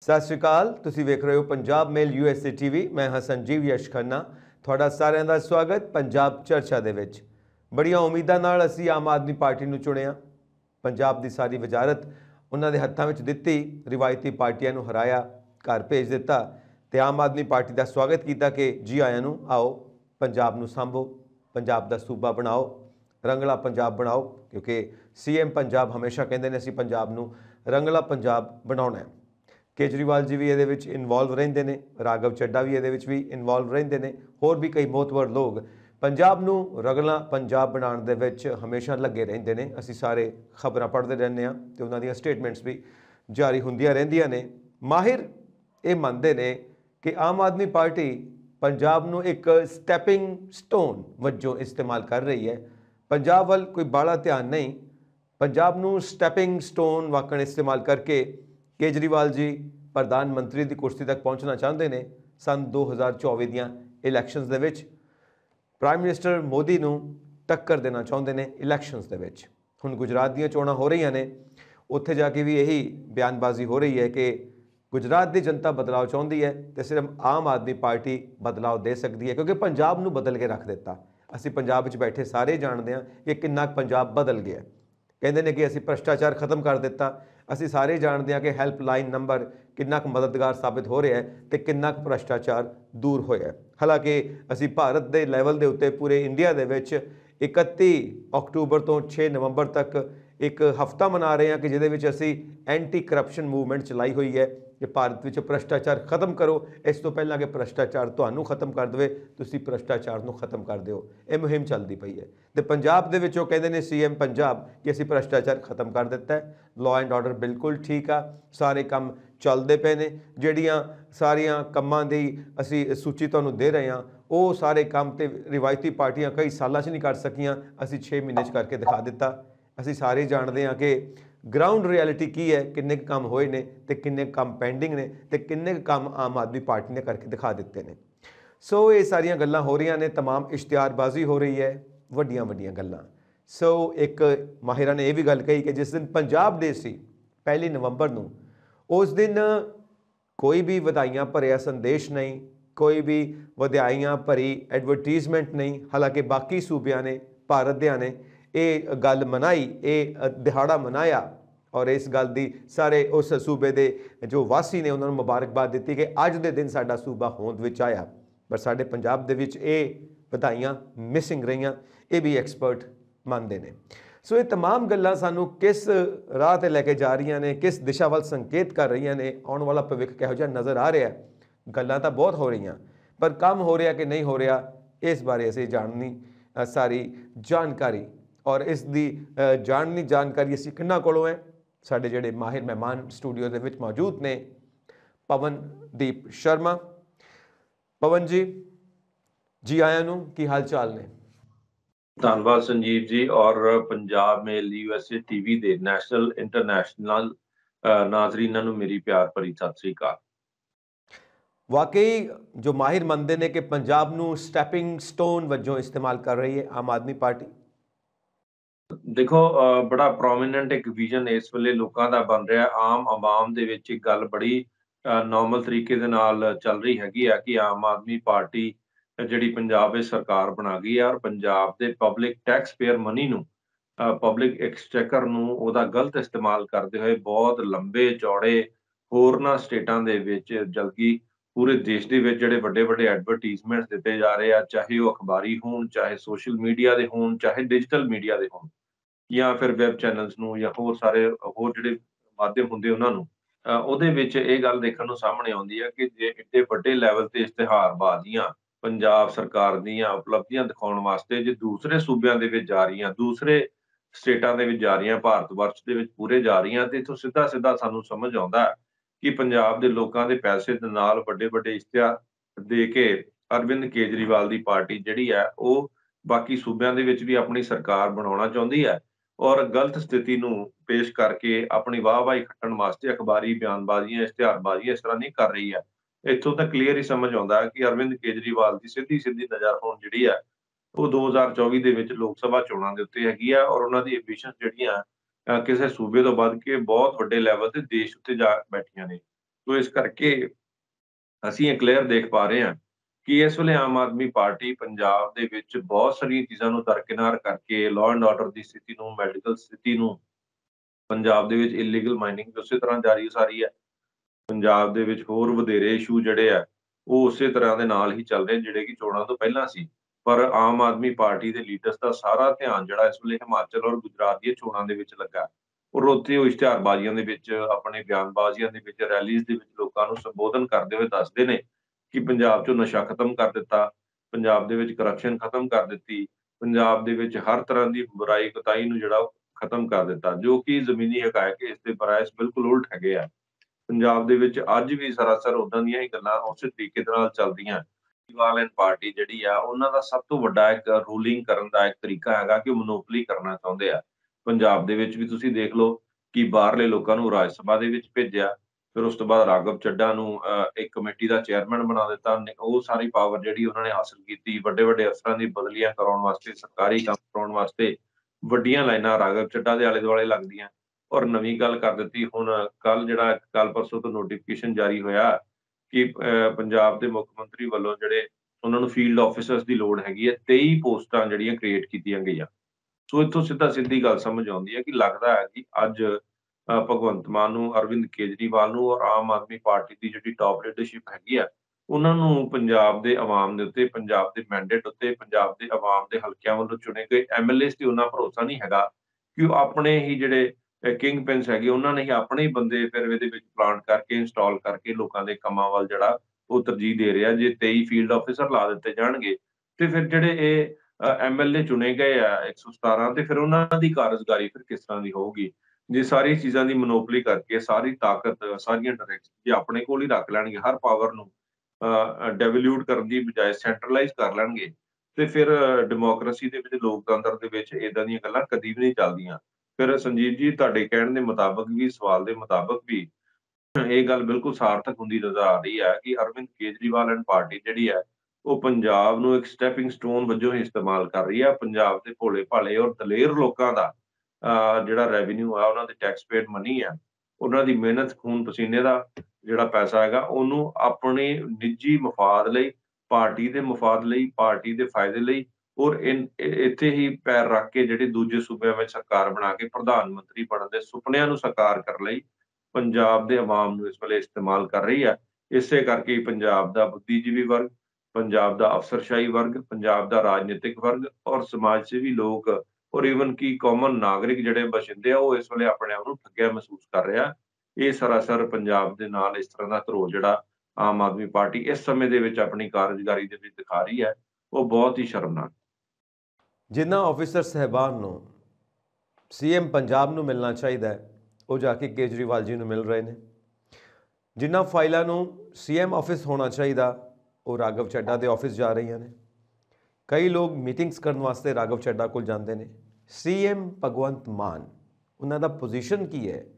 ਸਤਿ ਸ਼੍ਰੀ ਅਕਾਲ। ਤੁਸੀਂ ਵੇਖ ਰਹੇ ਹੋ ਪੰਜਾਬ ਮੇਲ USA TV। ਮੈਂ ਹਾਂ ਸੰਜੀਵ ਯਸ਼ ਖੰਨਾ। ਤੁਹਾਡਾ ਸਾਰਿਆਂ ਦਾ ਸਵਾਗਤ ਪੰਜਾਬ ਚਰਚਾ ਦੇ ਵਿੱਚ। ਬੜੀਆਂ ਉਮੀਦਾਂ ਨਾਲ ਅਸੀਂ ਆਮ ਆਦਮੀ ਪਾਰਟੀ ਨੂੰ ਚੁਣਿਆ। ਪੰਜਾਬ ਦੀ ਸਾਰੀ ਵਜ਼ਾਰਤ ਉਹਨਾਂ ਦੇ ਹੱਥਾਂ ਵਿੱਚ ਦਿੱਤੀ, ਰਿਵਾਇਤੀ ਪਾਰਟੀਆਂ ਨੂੰ ਹਰਾਇਆ, ਘਰ ਭੇਜ ਦਿੱਤਾ ਤੇ ਆਮ ਆਦਮੀ ਪਾਰਟੀ ਦਾ ਸਵਾਗਤ ਕੀਤਾ ਕਿ ਜੀ ਆਇਆਂ ਨੂੰ, ਆਓ ਪੰਜਾਬ ਨੂੰ ਸਾਂਭੋ, ਪੰਜਾਬ ਦਾ ਸੂਬਾ ਬਣਾਓ, ਰੰਗਲਾ ਪੰਜਾਬ ਬਣਾਓ, ਕਿਉਂਕਿ CM ਪੰਜਾਬ ਹਮੇਸ਼ਾ ਕਹਿੰਦੇ ਨੇ ਅਸੀਂ ਪੰਜਾਬ ਨੂੰ ਰੰਗਲਾ ਪੰਜਾਬ ਬਣਾਉਣਾ ਹੈ। ਕੇਜਰੀਵਾਲ ਜੀ ਵੀ ਇਹਦੇ ਵਿੱਚ ਇਨਵੋਲਵ ਰਹਿੰਦੇ ਨੇ, ਰਾਘਵ ਚੱਡਾ ਵੀ ਇਹਦੇ ਵਿੱਚ ਵੀ ਇਨਵੋਲਵ ਰਹਿੰਦੇ ਨੇ, ਹੋਰ ਵੀ ਕਈ ਮੋਹਤਵਰ ਲੋਕ ਪੰਜਾਬ ਨੂੰ ਰੰਗਲਾ ਪੰਜਾਬ ਬਣਾਉਣ ਦੇ ਵਿੱਚ ਹਮੇਸ਼ਾ ਲੱਗੇ ਰਹਿੰਦੇ ਨੇ। ਅਸੀਂ ਸਾਰੇ ਖਬਰਾਂ ਪੜ੍ਹਦੇ ਰਹਿੰਦੇ ਹਾਂ ਤੇ ਉਹਨਾਂ ਦੀਆਂ ਸਟੇਟਮੈਂਟਸ ਵੀ ਜਾਰੀ ਹੁੰਦੀਆਂ ਰਹਿੰਦੀਆਂ ਨੇ। ਮਾਹਿਰ ਇਹ ਮੰਨਦੇ ਨੇ ਕਿ ਆਮ ਆਦਮੀ ਪਾਰਟੀ ਪੰਜਾਬ ਨੂੰ ਇੱਕ ਸਟੈਪਿੰਗ ਸਟੋਨ ਵਜੋਂ ਇਸਤੇਮਾਲ ਕਰ ਰਹੀ ਹੈ। ਪੰਜਾਬ ਵੱਲ ਕੋਈ ਬਾਹਲਾ ਧਿਆਨ ਨਹੀਂ, ਪੰਜਾਬ ਨੂੰ ਸਟੈਪਿੰਗ ਸਟੋਨ ਵਾਕਣ ਇਸਤੇਮਾਲ ਕਰਕੇ ਕੇਜਰੀਵਾਲ ਜੀ ਪ੍ਰਧਾਨ ਮੰਤਰੀ ਦੀ ਕੁਰਸੀ ਤੱਕ ਪਹੁੰਚਣਾ ਚਾਹੁੰਦੇ ਨੇ। ਸੰਨ 2024 ਦੀਆਂ ਇਲੈਕਸ਼ਨਸ ਦੇ ਵਿੱਚ ਪ੍ਰਾਈਮ ਮਿਨਿਸਟਰ ਮੋਦੀ ਨੂੰ ਟੱਕਰ ਦੇਣਾ ਚਾਹੁੰਦੇ ਨੇ ਇਲੈਕਸ਼ਨਸ ਦੇ ਵਿੱਚ। ਹੁਣ ਗੁਜਰਾਤ ਦੀਆਂ ਚੋਣਾਂ ਹੋ ਰਹੀਆਂ ਨੇ, ਉੱਥੇ ਜਾ ਕੇ ਵੀ ਇਹੀ ਬਿਆਨਬਾਜ਼ੀ ਹੋ ਰਹੀ ਹੈ ਕਿ ਗੁਜਰਾਤ ਦੀ ਜਨਤਾ ਬਦਲਾਅ ਚਾਹੁੰਦੀ ਹੈ ਤੇ ਸਿਰਫ ਆਮ ਆਦਮੀ ਪਾਰਟੀ ਬਦਲਾਅ ਦੇ ਸਕਦੀ ਹੈ, ਕਿਉਂਕਿ ਪੰਜਾਬ ਨੂੰ ਬਦਲ ਕੇ ਰੱਖ ਦਿੱਤਾ। ਅਸੀਂ ਪੰਜਾਬ ਵਿੱਚ ਬੈਠੇ ਸਾਰੇ ਜਾਣਦੇ ਹਾਂ ਕਿ ਕਿੰਨਾ ਪੰਜਾਬ ਬਦਲ ਗਿਆ। ਕਹਿੰਦੇ ਨੇ ਕਿ ਅਸੀਂ ਭ੍ਰਿਸ਼ਟਾਚਾਰ ਖਤਮ ਕਰ ਦਿੱਤਾ। ਅਸੀਂ ਸਾਰੇ ਜਾਣਦੇ ਹਾਂ ਕਿ ਹੈਲਪਲਾਈਨ ਨੰਬਰ ਕਿੰਨਾ ਕੁ ਮਦਦਗਾਰ ਸਾਬਿਤ ਹੋ ਰਿਹਾ ਹੈ ਤੇ ਕਿੰਨਾ ਕੁ ਭ੍ਰਿਸ਼ਟਾਚਾਰ ਦੂਰ ਹੋਇਆ। ਹਾਲਾਂਕਿ ਅਸੀਂ ਭਾਰਤ ਦੇ ਲੈਵਲ ਦੇ ਉੱਤੇ ਪੂਰੇ ਇੰਡੀਆ ਦੇ ਵਿੱਚ 31 ਅਕਤੂਬਰ ਤੋਂ 6 ਨਵੰਬਰ ਤੱਕ ਇੱਕ ਹਫ਼ਤਾ ਮਨਾ ਰਹੇ ਹਾਂ ਕਿ ਜਿਹਦੇ ਵਿੱਚ ਅਸੀਂ ਐਂਟੀ ਕਰਪਸ਼ਨ ਮੂਵਮੈਂਟ ਚਲਾਈ ਹੋਈ ਹੈ ਕਿ ਭਾਰਤ ਵਿੱਚ ਭ੍ਰਿਸ਼ਟਾਚਾਰ ਖਤਮ ਕਰੋ। ਇਸ ਤੋਂ ਪਹਿਲਾਂ ਕਿ ਭ੍ਰਿਸ਼ਟਾਚਾਰ ਤੁਹਾਨੂੰ ਖਤਮ ਕਰ ਦੇਵੇ, ਤੁਸੀਂ ਭ੍ਰਿਸ਼ਟਾਚਾਰ ਨੂੰ ਖਤਮ ਕਰ ਦਿਓ। ਇਹ ਮੁਹਿੰਮ ਚੱਲਦੀ ਪਈ ਹੈ ਤੇ ਪੰਜਾਬ ਦੇ ਵਿੱਚ ਉਹ ਕਹਿੰਦੇ ਨੇ CM ਪੰਜਾਬ ਕਿ ਅਸੀਂ ਭ੍ਰਿਸ਼ਟਾਚਾਰ ਖਤਮ ਕਰ ਦਿੱਤਾ ਹੈ। ਲਾਅ ਐਂਡ ਆਰਡਰ ਬਿਲਕੁਲ ਠੀਕ ਆ, ਸਾਰੇ ਕੰਮ ਚੱਲਦੇ ਪਏ ਨੇ। ਜਿਹੜੀਆਂ ਸਾਰੀਆਂ ਕੰਮਾਂ ਦੀ ਅਸੀਂ ਸੂਚੀ ਤੁਹਾਨੂੰ ਦੇ ਰਹੇ ਹਾਂ, ਉਹ ਸਾਰੇ ਕੰਮ ਤੇ ਰਿਵਾਇਤੀ ਪਾਰਟੀਆਂ ਕਈ ਸਾਲਾਂ 'ਚ ਨਹੀਂ ਕਰ ਸਕੀਆਂ, ਅਸੀਂ 6 ਮਹੀਨੇ 'ਚ ਕਰਕੇ ਦਿਖਾ ਦਿੱਤਾ। ਅਸੀਂ ਸਾਰੇ ਜਾਣਦੇ ਹਾਂ ਕਿ ਗਰਾਊਂਡ ਰਿਐਲਿਟੀ ਕੀ ਹੈ, ਕਿੰਨੇ ਕੁ ਕੰਮ ਹੋਏ ਨੇ ਤੇ ਕਿੰਨੇ ਕੰਮ ਪੈਂਡਿੰਗ ਨੇ ਤੇ ਕਿੰਨੇ ਕੁ ਕੰਮ ਆਮ ਆਦਮੀ ਪਾਰਟੀ ਨੇ ਕਰਕੇ ਦਿਖਾ ਦਿੱਤੇ ਨੇ। ਸੋ ਇਹ ਸਾਰੀਆਂ ਗੱਲਾਂ ਹੋ ਰਹੀਆਂ ਨੇ, ਤਮਾਮ ਇਸ਼ਤਿਹਾਰਬਾਜ਼ੀ ਹੋ ਰਹੀ ਹੈ, ਵੱਡੀਆਂ ਵੱਡੀਆਂ ਗੱਲਾਂ। ਸੋ ਇੱਕ ਮਾਹਿਰਾਂ ਨੇ ਇਹ ਵੀ ਗੱਲ ਕਹੀ ਕਿ ਜਿਸ ਦਿਨ ਪੰਜਾਬ ਡੇ ਸੀ 1 ਨਵੰਬਰ ਨੂੰ, ਉਸ ਦਿਨ ਕੋਈ ਵੀ ਵਧਾਈਆਂ ਭਰਿਆ ਸੰਦੇਸ਼ ਨਹੀਂ, ਕੋਈ ਵੀ ਵਧਾਈਆਂ ਭਰੀ ਐਡਵਰਟੀਜ਼ਮੈਂਟ ਨਹੀਂ। ਹਾਲਾਂਕਿ ਬਾਕੀ ਸੂਬਿਆਂ ਨੇ, ਭਾਰਤ ਦਿਆਂ ਨੇ ਇਹ ਗੱਲ ਮਨਾਈ, ਇਹ ਦਿਹਾੜਾ ਮਨਾਇਆ ਔਰ ਇਸ ਗੱਲ ਦੀ ਸਾਰੇ ਉਸ ਸੂਬੇ ਦੇ ਜੋ ਵਾਸੀ ਨੇ ਉਹਨਾਂ ਨੂੰ ਮੁਬਾਰਕਬਾਦ ਦਿੱਤੀ ਕਿ ਅੱਜ ਦੇ ਦਿਨ ਸਾਡਾ ਸੂਬਾ ਹੋਂਦ ਵਿੱਚ ਆਇਆ। ਪਰ ਸਾਡੇ ਪੰਜਾਬ ਦੇ ਵਿੱਚ ਇਹ ਵਧਾਈਆਂ ਮਿਸਿੰਗ ਰਹੀਆਂ, ਇਹ ਵੀ ਐਕਸਪਰਟ ਮੰਨਦੇ ਨੇ। ਸੋ ਇਹ तमाम ਗੱਲਾਂ ਸਾਨੂੰ ਕਿਸ ਰਾਹ 'ਤੇ ਲੈ ਕੇ ਜਾ ਰਹੀਆਂ ਨੇ, ਕਿਸ ਦਿਸ਼ਾ ਵੱਲ ਸੰਕੇਤ ਕਰ ਰਹੀਆਂ ਨੇ, ਆਉਣ ਵਾਲਾ ਭਵਿੱਖ ਕਿਹੋ ਜਿਹਾ ਨਜ਼ਰ ਆ ਰਿਹਾ। ਗੱਲਾਂ ਤਾਂ ਬਹੁਤ ਹੋ ਰਹੀਆਂ, ਪਰ ਕੰਮ ਹੋ ਰਿਹਾ ਕਿ ਨਹੀਂ ਹੋ ਰਿਹਾ, ਇਸ ਬਾਰੇ ਅਸੀਂ ਜਾਣਨੀ ਸਾਰੀ ਜਾਣਕਾਰੀ ਔਰ ਇਸ ਦੀ ਜਾਣਨੀ ਜਾਣਕਾਰੀ ਅਸੀਂ ਕਿੰਨਾਂ ਕੋਲੋਂ ਹੈ। ਸਾਡੇ ਜਿਹੜੇ ਮਾਹਿਰ ਮਹਿਮਾਨ ਸਟੂਡੀਓ ਦੇ ਵਿੱਚ ਮੌਜੂਦ ਨੇ, ਪਵਨਦੀਪ ਸ਼ਰਮਾ। ਪਵਨ ਜੀ ਆਇਆਂ ਨੂੰ, ਕੀ ਹਾਲ ਚਾਲ ਨੇ? ਧੰਨਵਾਦ ਸੰਜੀਵ ਜੀ ਔਰ ਪੰਜਾਬ ਮੇਲ USA TV ਦੇ ਨੈਸ਼ਨਲ ਇੰਟਰਨੈਸ਼ਨਲ ਨਾਜ਼ਰੀਨਾਂ ਨੂੰ ਮੇਰੀ ਪਿਆਰ ਭਰੀ ਸਤਿ ਸ੍ਰੀ ਅਕਾਲ। ਵਾਕਈ ਜੋ ਮਾਹਿਰ ਮੰਨਦੇ ਨੇ ਕਿ ਪੰਜਾਬ ਨੂੰ ਸਟੈਪਿੰਗ ਸਟੋਨ ਵਜੋਂ ਇਸਤੇਮਾਲ ਕਰ ਰਹੀ ਹੈ ਆਮ ਆਦਮੀ ਪਾਰਟੀ। ਦੇਖੋ, ਬੜਾ ਪ੍ਰੋਮੀਨੈਂਟ ਇੱਕ ਵਿਜ਼ਨ ਇਸ ਵੇਲੇ ਲੋਕਾਂ ਦਾ ਬਣ ਰਿਹਾ। ਆਮ ਆਵਾਮ ਦੇ ਵਿੱਚ ਇੱਕ ਗੱਲ ਬੜੀ ਨੋਰਮਲ ਤਰੀਕੇ ਦੇ ਨਾਲ ਚੱਲ ਰਹੀ ਹੈਗੀ ਆ ਕਿ ਆਮ ਆਦਮੀ ਪਾਰਟੀ ਜਿਹੜੀ ਪੰਜਾਬ ਵਿੱਚ ਸਰਕਾਰ ਬਣਾ ਗਈ ਆ ਔਰ ਪੰਜਾਬ ਦੇ ਪਬਲਿਕ ਟੈਕਸ ਪੇਅਰ ਮਨੀ ਨੂੰ, ਪਬਲਿਕ ਐਕਸਚੇਕਰ ਨੂੰ ਉਹਦਾ ਗਲਤ ਇਸਤੇਮਾਲ ਕਰਦੇ ਹੋਏ ਬਹੁਤ ਲੰਬੇ ਚੌੜੇ ਹੋਰਨਾਂ ਸਟੇਟਾਂ ਦੇ ਵਿੱਚ ਜਲਦੀ ਪੂਰੇ ਦੇਸ਼ ਦੇ ਵਿੱਚ ਜਿਹੜੇ ਵੱਡੇ ਵੱਡੇ ਐਡਵਰਟੀਜ਼ਮੈਂਟਸ ਦਿੱਤੇ ਜਾ ਰਹੇ ਆ, ਚਾਹੇ ਉਹ ਅਖਬਾਰੀ ਹੋਣ, ਚਾਹੇ ਸੋਸ਼ਲ ਮੀਡੀਆ ਦੇ ਹੋਣ, ਚਾਹੇ ਡਿਜੀਟਲ ਮੀਡੀਆ ਦੇ ਹੋਣ, ਜਾਂ ਫਿਰ ਵੈਬ ਚੈਨਲਸ ਨੂੰ ਜਾਂ ਹੋਰ ਸਾਰੇ ਹੋਰ ਜਿਹੜੇ ਮਾਧਿਅਮ ਹੁੰਦੇ ਉਹਨਾਂ ਨੂੰ, ਉਹਦੇ ਵਿੱਚ ਇਹ ਗੱਲ ਦੇਖਣ ਨੂੰ ਸਾਹਮਣੇ ਆਉਂਦੀ ਹੈ ਕਿ ਜੇ ਇੱਡੇ ਵੱਡੇ ਲੈਵਲ ਤੇ ਇਸ਼ਤਿਹਾਰਬਾਜ਼ੀਆਂ ਪੰਜਾਬ ਸਰਕਾਰ ਦੀਆਂ ਉਪਲਬਧੀਆਂ ਦਿਖਾਉਣ ਵਾਸਤੇ ਜੇ ਦੂਸਰੇ ਸੂਬਿਆਂ ਦੇ ਵਿੱਚ ਜਾ ਰਹੀਆਂ, ਦੂਸਰੇ ਸਟੇਟਾਂ ਦੇ ਵਿੱਚ ਜਾ ਰਹੀਆਂ, ਭਾਰਤ ਵਰਸ਼ ਦੇ ਵਿੱਚ ਪੂਰੇ ਜਾ ਰਹੀਆਂ, ਤੇ ਇੱਥੋਂ ਸਿੱਧਾ ਸਿੱਧਾ ਸਾਨੂੰ ਸਮਝ ਆਉਂਦਾ ਕਿ ਪੰਜਾਬ ਦੇ ਲੋਕਾਂ ਦੇ ਪੈਸੇ ਦੇ ਨਾਲ ਵੱਡੇ ਵੱਡੇ ਇਸ਼ਤਿਹਾਰ ਦੇ ਕੇ ਅਰਵਿੰਦ ਕੇਜਰੀਵਾਲ ਦੀ ਪਾਰਟੀ ਜਿਹੜੀ ਹੈ ਉਹ ਬਾਕੀ ਸੂਬਿਆਂ ਦੇ ਵਿੱਚ ਵੀ ਆਪਣੀ ਸਰਕਾਰ ਬਣਾਉਣਾ ਚਾਹੁੰਦੀ ਹੈ ਔਰ ਗਲਤ ਸਥਿਤੀ ਨੂੰ ਪੇਸ਼ ਕਰਕੇ ਆਪਣੀ ਵਾਹਵਾਹੀ ਖੱਟਣ ਵਾਸਤੇ ਅਖਬਾਰੀ ਬਿਆਨਬਾਜ਼ੀਆਂ, ਇਸ਼ਤਿਹਾਰਬਾਜ਼ੀਆਂ ਇਸ ਤਰ੍ਹਾਂ ਨਹੀਂ ਕਰ ਰਹੀ ਹੈ। ਇੱਥੋਂ ਤਾਂ ਕਲੀਅਰ ਹੀ ਸਮਝ ਆਉਂਦਾ ਹੈ ਕਿ ਅਰਵਿੰਦ ਕੇਜਰੀਵਾਲ ਦੀ ਸਿੱਧੀ ਸਿੱਧੀ ਨਜ਼ਰ ਹੁਣ ਜਿਹੜੀ ਹੈ ਉਹ 2024 ਦੇ ਵਿੱਚ ਲੋਕ ਸਭਾ ਚੋਣਾਂ ਦੇ ਉੱਤੇ ਹੈਗੀ ਆ ਔਰ ਉਹਨਾਂ ਦੀ ਐਂਬੀਸ਼ਨ ਜਿਹੜੀਆਂ ਕਿਸੇ ਸੂਬੇ ਤੋਂ ਵੱਧ ਕੇ ਬਹੁਤ ਵੱਡੇ ਲੈਵਲ ਤੇ ਦੇਸ਼ ਉੱਤੇ ਜਾ ਬੈਠੀਆਂ ਨੇ। ਸੋ ਇਸ ਕਰਕੇ ਅਸੀਂ ਇਹ ਕਲੀਅਰ ਦੇਖ ਪਾ ਰਹੇ ਹਾਂ ਕਿ ਇਸ ਵੇਲੇ ਆਮ ਆਦਮੀ ਪਾਰਟੀ ਪੰਜਾਬ ਦੇ ਵਿੱਚ ਬਹੁਤ ਸਾਰੀਆਂ ਚੀਜ਼ਾਂ ਨੂੰ ਦਰਕਿਨਾਰ ਕਰਕੇ ਲਾਅ ਐਂਡ ਆਰਡਰ ਦੀ ਸਥਿਤੀ ਨੂੰ, ਮੈਡੀਕਲ ਸਥਿਤੀ ਨੂੰ, ਪੰਜਾਬ ਦੇ ਵਿੱਚ ਇਲੀਗਲ ਮਾਈਨਿੰਗ ਉਸੇ ਤਰ੍ਹਾਂ ਜਾਰੀ ਸਾਰੀ ਹੈ। ਪੰਜਾਬ ਦੇ ਵਿੱਚ ਹੋਰ ਵਧੇਰੇ ਇਸ਼ੂ ਜਿਹੜੇ ਆ ਉਹ ਉਸੇ ਤਰ੍ਹਾਂ ਦੇ ਨਾਲ ਹੀ ਚੱਲ ਰਹੇ ਜਿਹੜੇ ਕਿ ਚੋਣਾਂ ਤੋਂ ਪਹਿਲਾਂ ਸੀ। ਪਰ ਆਮ ਆਦਮੀ ਪਾਰਟੀ ਦੇ ਲੀਡਰਸ ਦਾ ਸਾਰਾ ਧਿਆਨ ਜਿਹੜਾ ਇਸ ਵੇਲੇ ਹਿਮਾਚਲ ਔਰ ਗੁਜਰਾਤ ਦੀਆਂ ਚੋਣਾਂ ਦੇ ਵਿੱਚ ਲੱਗਾ ਔਰ ਉੱਥੇ ਉਹ ਇਸ਼ਤਿਹਾਰਬਾਜ਼ੀਆਂ ਦੇ ਵਿੱਚ, ਆਪਣੇ ਬਿਆਨਬਾਜ਼ੀਆਂ ਦੇ ਵਿੱਚ, ਰੈਲੀਜ਼ ਦੇ ਵਿੱਚ ਲੋਕਾਂ ਨੂੰ ਸੰਬੋਧਨ ਕਰਦੇ ਹੋਏ ਦੱਸਦੇ ਨੇ ਕਿ ਪੰਜਾਬ 'ਚੋਂ ਨਸ਼ਾ ਖਤਮ ਕਰ ਦਿੱਤਾ, ਪੰਜਾਬ ਦੇ ਵਿੱਚ ਕਰਪਸ਼ਨ ਖਤਮ ਕਰ ਦਿੱਤੀ, ਪੰਜਾਬ ਦੇ ਵਿੱਚ ਹਰ ਤਰ੍ਹਾਂ ਦੀ ਬੁਰਾਈ ਕੁਤਾਈ ਨੂੰ ਜਿਹੜਾ ਉਹ ਖਤਮ ਕਰ ਦਿੱਤਾ, ਜੋ ਕਿ ਜ਼ਮੀਨੀ ਹਕਾਇਕ ਇਸ ਦੇ ਬਰਾਇਸ ਬਿਲਕੁਲ ਉਲਟ ਹੈਗੇ ਆ। ਪੰਜਾਬ ਦੇ ਵਿੱਚ ਅੱਜ ਵੀ ਸਰਾਸਰ ਉਦਾਂ ਦੀਆਂ ਹੀ ਗੱਲਾਂ ਉਸੇ ਤਰੀਕੇ ਦੇ ਨਾਲ ਚੱਲਦੀਆਂ। ਕੇਜਰੀਵਾਲ ਐਂਡ ਪਾਰਟੀ ਜਿਹੜੀ ਆ ਉਹਨਾਂ ਦਾ ਸਭ ਤੋਂ ਵੱਡਾ ਇੱਕ ਰੂਲਿੰਗ ਕਰਨ ਦਾ ਇੱਕ ਤਰੀਕਾ ਹੈਗਾ ਕਿ ਉਹ ਮੋਨੋਪੋਲੀ ਕਰਨਾ ਚਾਹੁੰਦੇ ਆ। ਪੰਜਾਬ ਦੇ ਵਿੱਚ ਵੀ ਤੁਸੀਂ ਦੇਖ ਲਓ ਕਿ ਬਾਹਰਲੇ ਲੋਕਾਂ ਨੂੰ ਰਾਜ ਸਭਾ ਦੇ ਵਿੱਚ ਭੇਜਿਆ, ਫਿਰ ਉਸ ਤੋਂ ਬਾਅਦ ਰਾਘਵ ਚੱਡਾ ਨੂੰ ਇੱਕ ਕਮੇਟੀ ਦਾ ਚੇਅਰਮੈਨ ਬਣਾ ਦਿੱਤਾ। ਉਹ ਸਾਰੀ ਪਾਵਰ ਜਿਹੜੀ ਉਹਨਾਂ ਨੇ ਹਾਸਲ ਕੀਤੀ, ਵੱਡੇ-ਵੱਡੇ ਅਫਸਰਾਂ ਦੀ ਬਦਲੀਆਂ ਕਰਾਉਣ ਵਾਸਤੇ, ਸਰਕਾਰੀ ਕੰਮ ਕਰਾਉਣ ਵਾਸਤੇ ਵੱਡੀਆਂ ਲਾਈਨਾਂ ਰਾਘਵ ਚੱਡਾ ਦੇ ਆਲੇ-ਦੁਆਲੇ ਲੱਗਦੀਆਂ। ਔਰ ਨਵੀਂ ਗੱਲ ਕਰ ਦਿੱਤੀ ਹੁਣ ਕੱਲ ਪਰਸੋਂ ਤੋਂ ਨੋਟੀਫਿਕੇਸ਼ਨ ਜਾਰੀ ਹੋਇਆ ਕਿ ਪੰਜਾਬ ਦੇ ਮੁੱਖ ਮੰਤਰੀ ਵੱਲੋਂ ਜਿਹੜੇ ਉਹਨਾਂ ਨੂੰ ਫੀਲਡ ਆਫਿਸਰਸ ਦੀ ਲੋੜ ਹੈਗੀ ਹੈ, 23 ਪੋਸਟਾਂ ਜਿਹੜੀਆਂ ਕ੍ਰੀਏਟ ਕੀਤੀਆਂ ਗਈਆਂ। ਸੋ ਇੱਥੋਂ ਸਿੱਧੀ ਗੱਲ ਸਮਝ ਆਉਂਦੀ ਹੈ ਕਿ ਲੱਗਦਾ ਹੈ ਕਿ ਅੱਜ ਭਗਵੰਤ ਮਾਨ ਨੂੰ, ਅਰਵਿੰਦ ਕੇਜਰੀਵਾਲ ਨੂੰ ਔਰ ਆਮ ਆਦਮੀ ਪਾਰਟੀ ਦੀ ਜਿਹੜੀ ਟਾਪ ਲੀਡਰਸ਼ਿਪ ਹੈਗੀ ਆ, ਉਹਨਾਂ ਨੂੰ ਪੰਜਾਬ ਦੇ ਅਵਾਮ ਦੇ ਉੱਤੇ, ਪੰਜਾਬ ਦੇ ਮੈਂਡੇਟ ਉੱਤੇ, ਪੰਜਾਬ ਦੇ ਅਵਾਮ ਦੇ ਹਲਕਿਆਂ ਵੱਲੋਂ ਚੁਣੇ ਗਏ ਐਮਐਲਏਸ ਤੇ ਉਹਨਾਂ ਭਰੋਸਾ ਨਹੀਂ ਹੈਗਾ ਕਿ ਉਹ ਆਪਣੇ ਹੀ ਜਿਹੜੇ ਕਿੰਗ ਪਿੰਸ ਹੈਗੇ ਉਹਨਾਂ ਨੇ ਹੀ ਆਪਣੇ ਹੀ ਬੰਦੇ ਫਿਰ ਇਹਦੇ ਵਿੱਚ ਪਲਾਂਟ ਕਰਕੇ, ਇੰਸਟਾਲ ਕਰਕੇ ਲੋਕਾਂ ਦੇ ਕੰਮਾਂ ਵੱਲ ਜਿਹੜਾ ਉਹ ਤਰਜੀਹ ਦੇ ਰਿਹਾ। ਜੇ 23 ਫੀਲਡ ਆਫਿਸਰ ਲਾ ਦਿੱਤੇ ਜਾਣਗੇ ਤੇ ਫਿਰ ਜਿਹੜੇ ਇਹ ਐਮਐਲਏ ਚੁਣੇ ਗਏ ਆ 117 ਤੇ ਫਿਰ ਉਹਨਾਂ ਦੀ ਕਾਰਜਕਾਰੀ ਫਿਰ ਕਿਸ ਤਰ੍ਹਾਂ ਦੀ ਹੋਊਗੀ? ਜੇ ਸਾਰੀ ਚੀਜ਼ਾਂ ਦੀ ਮੋਨੋਪੋਲੀ ਕਰਕੇ ਸਾਰੀ ਤਾਕਤ, ਸਾਰੀਆਂ ਡਾਇਰੈਕਸ਼ਨ ਜੇ ਆਪਣੇ ਕੋਲ ਹੀ ਰੱਖ ਲੈਣਗੇ, ਹਰ ਪਾਵਰ ਨੂੰ ਡਿਵੋਲੂਟ ਕਰਨ ਦੀ ਬਜਾਏ ਸੈਂਟਰਲਾਈਜ਼ ਕਰ ਲੈਣਗੇ ਤੇ ਫਿਰ ਡੈਮੋਕ੍ਰੇਸੀ ਦੇ ਵਿੱਚ, ਲੋਕਤੰਤਰ ਦੇ ਵਿੱਚ ਏਦਾਂ ਦੀਆਂ ਗੱਲਾਂ ਕਦੀ ਵੀ ਨਹੀਂ ਚੱਲਦੀਆਂ। ਫਿਰ ਸੰਜੀਵ ਜੀ ਤੁਹਾਡੇ ਕਹਿਣ ਦੇ ਮੁਤਾਬਕ ਵੀ, ਸਵਾਲ ਦੇ ਮੁਤਾਬਕ ਵੀ ਇਹ ਗੱਲ ਬਿਲਕੁਲ ਸਾਰਥਕ ਹੁੰਦੀ ਨਜ਼ਰ ਆ ਰਹੀ ਹੈ ਕਿ ਅਰਵਿੰਦ ਕੇਜਰੀਵਾਲ ਐਂਡ ਪਾਰਟੀ ਜਿਹੜੀ ਹੈ ਉਹ ਪੰਜਾਬ ਨੂੰ ਇੱਕ ਸਟੈਪਿੰਗ ਸਟੋਨ ਵਜੋਂ ਹੀ ਇਸਤੇਮਾਲ ਕਰ ਰਹੀ ਹੈ। ਪੰਜਾਬ ਦੇ ਭੋਲੇ-ਭਾਲੇ ਔਰ ਦਲੇਰ ਲੋਕਾਂ ਦਾ ਜਿਹੜਾ ਰੈਵਨਿਊ ਆ, ਉਹਨਾਂ ਦੇ ਟੈਕਸ ਪੇਡ ਮਨੀ ਆ, ਉਹਨਾਂ ਦੀ ਮਿਹਨਤ, ਖੂਨ ਪਸੀਨੇ ਦਾ ਜਿਹੜਾ ਪੈਸਾ ਹੈਗਾ ਉਹਨੂੰ ਆਪਣੇ ਨਿੱਜੀ ਮਫਾਦ ਲਈ, ਪਾਰਟੀ ਦੇ ਮਫਾਦ ਲਈ, ਪਾਰਟੀ ਦੇ ਫਾਇਦੇ ਲਈ ਔਰ ਇੱਥੇ ਹੀ ਪੈਰ ਰੱਖ ਕੇ ਜਿਹੜੇ ਦੂਜੇ ਸੂਬਿਆਂ ਵਿੱਚ ਸਰਕਾਰ ਬਣਾ ਕੇ ਪ੍ਰਧਾਨ ਮੰਤਰੀ ਬਣਨ ਦੇ ਸੁਪਨਿਆਂ ਨੂੰ ਸਾਕਾਰ ਕਰਨ ਲਈ ਪੰਜਾਬ ਦੇ ਅਵਾਮ ਨੂੰ ਇਸ ਵੇਲੇ ਇਸਤੇਮਾਲ ਕਰ ਰਹੀ ਹੈ। ਇਸੇ ਕਰਕੇ ਹੀ ਪੰਜਾਬ ਦਾ ਬੁੱਧੀਜੀਵੀ ਵਰਗ, ਪੰਜਾਬ ਦਾ ਅਫਸਰਸ਼ਾਹੀ ਵਰਗ, ਪੰਜਾਬ ਦਾ ਰਾਜਨੀਤਿਕ ਵਰਗ ਔਰ ਸਮਾਜ ਸੇਵੀ ਲੋਕ ਔਰ ਈਵਨ ਕਿ ਕਾਮਨ ਨਾਗਰਿਕ ਜਿਹੜੇ ਬਸ਼ਿੰਦੇ ਆ ਉਹ ਇਸ ਵੇਲੇ ਆਪਣੇ ਆਪ ਨੂੰ ਠੱਗਿਆ ਮਹਿਸੂਸ ਕਰ ਰਿਹਾ। ਇਹ ਸਰਾਸਰ ਪੰਜਾਬ ਦੇ ਨਾਲ ਇਸ ਤਰ੍ਹਾਂ ਦਾ ਧਰੋਹ ਜਿਹੜਾ ਆਮ ਆਦਮੀ ਪਾਰਟੀ ਇਸ ਸਮੇਂ ਦੇ ਵਿੱਚ ਆਪਣੀ ਕਾਰਜਕਾਰੀ ਦੇ ਵਿੱਚ ਦਿਖਾ ਰਹੀ ਹੈ, ਉਹ ਬਹੁਤ ਹੀ ਸ਼ਰਮਨਾਕ। ਜਿਨ੍ਹਾਂ ਆਫਿਸਰ ਸਹਿਬਾਨ ਨੂੰ ਸੀਐਮ ਪੰਜਾਬ ਨੂੰ ਮਿਲਣਾ ਚਾਹੀਦਾ ਹੈ ਉਹ ਜਾ ਕੇ ਕੇਜਰੀਵਾਲ ਜੀ ਨੂੰ ਮਿਲ ਰਹੇ ਨੇ। ਜਿਨ੍ਹਾਂ ਫਾਈਲਾਂ ਨੂੰ ਸੀਐਮ ਆਫਿਸ ਹੋਣਾ ਚਾਹੀਦਾ ਉਹ ਰਾਘਵ ਚੱਡਾ ਦੇ ਆਫਿਸ ਜਾ ਰਹੀਆਂ ਨੇ। ਕਈ ਲੋਕ ਮੀਟਿੰਗਸ ਕਰਨ ਵਾਸਤੇ ਰਾਘਵ ਚੱਡਾ ਕੋਲ ਜਾਂਦੇ ਨੇ। ਸੀਐਮ ਭਗਵੰਤ ਮਾਨ, ਉਹਨਾਂ ਦਾ ਪੋਜੀਸ਼ਨ ਕੀ ਹੈ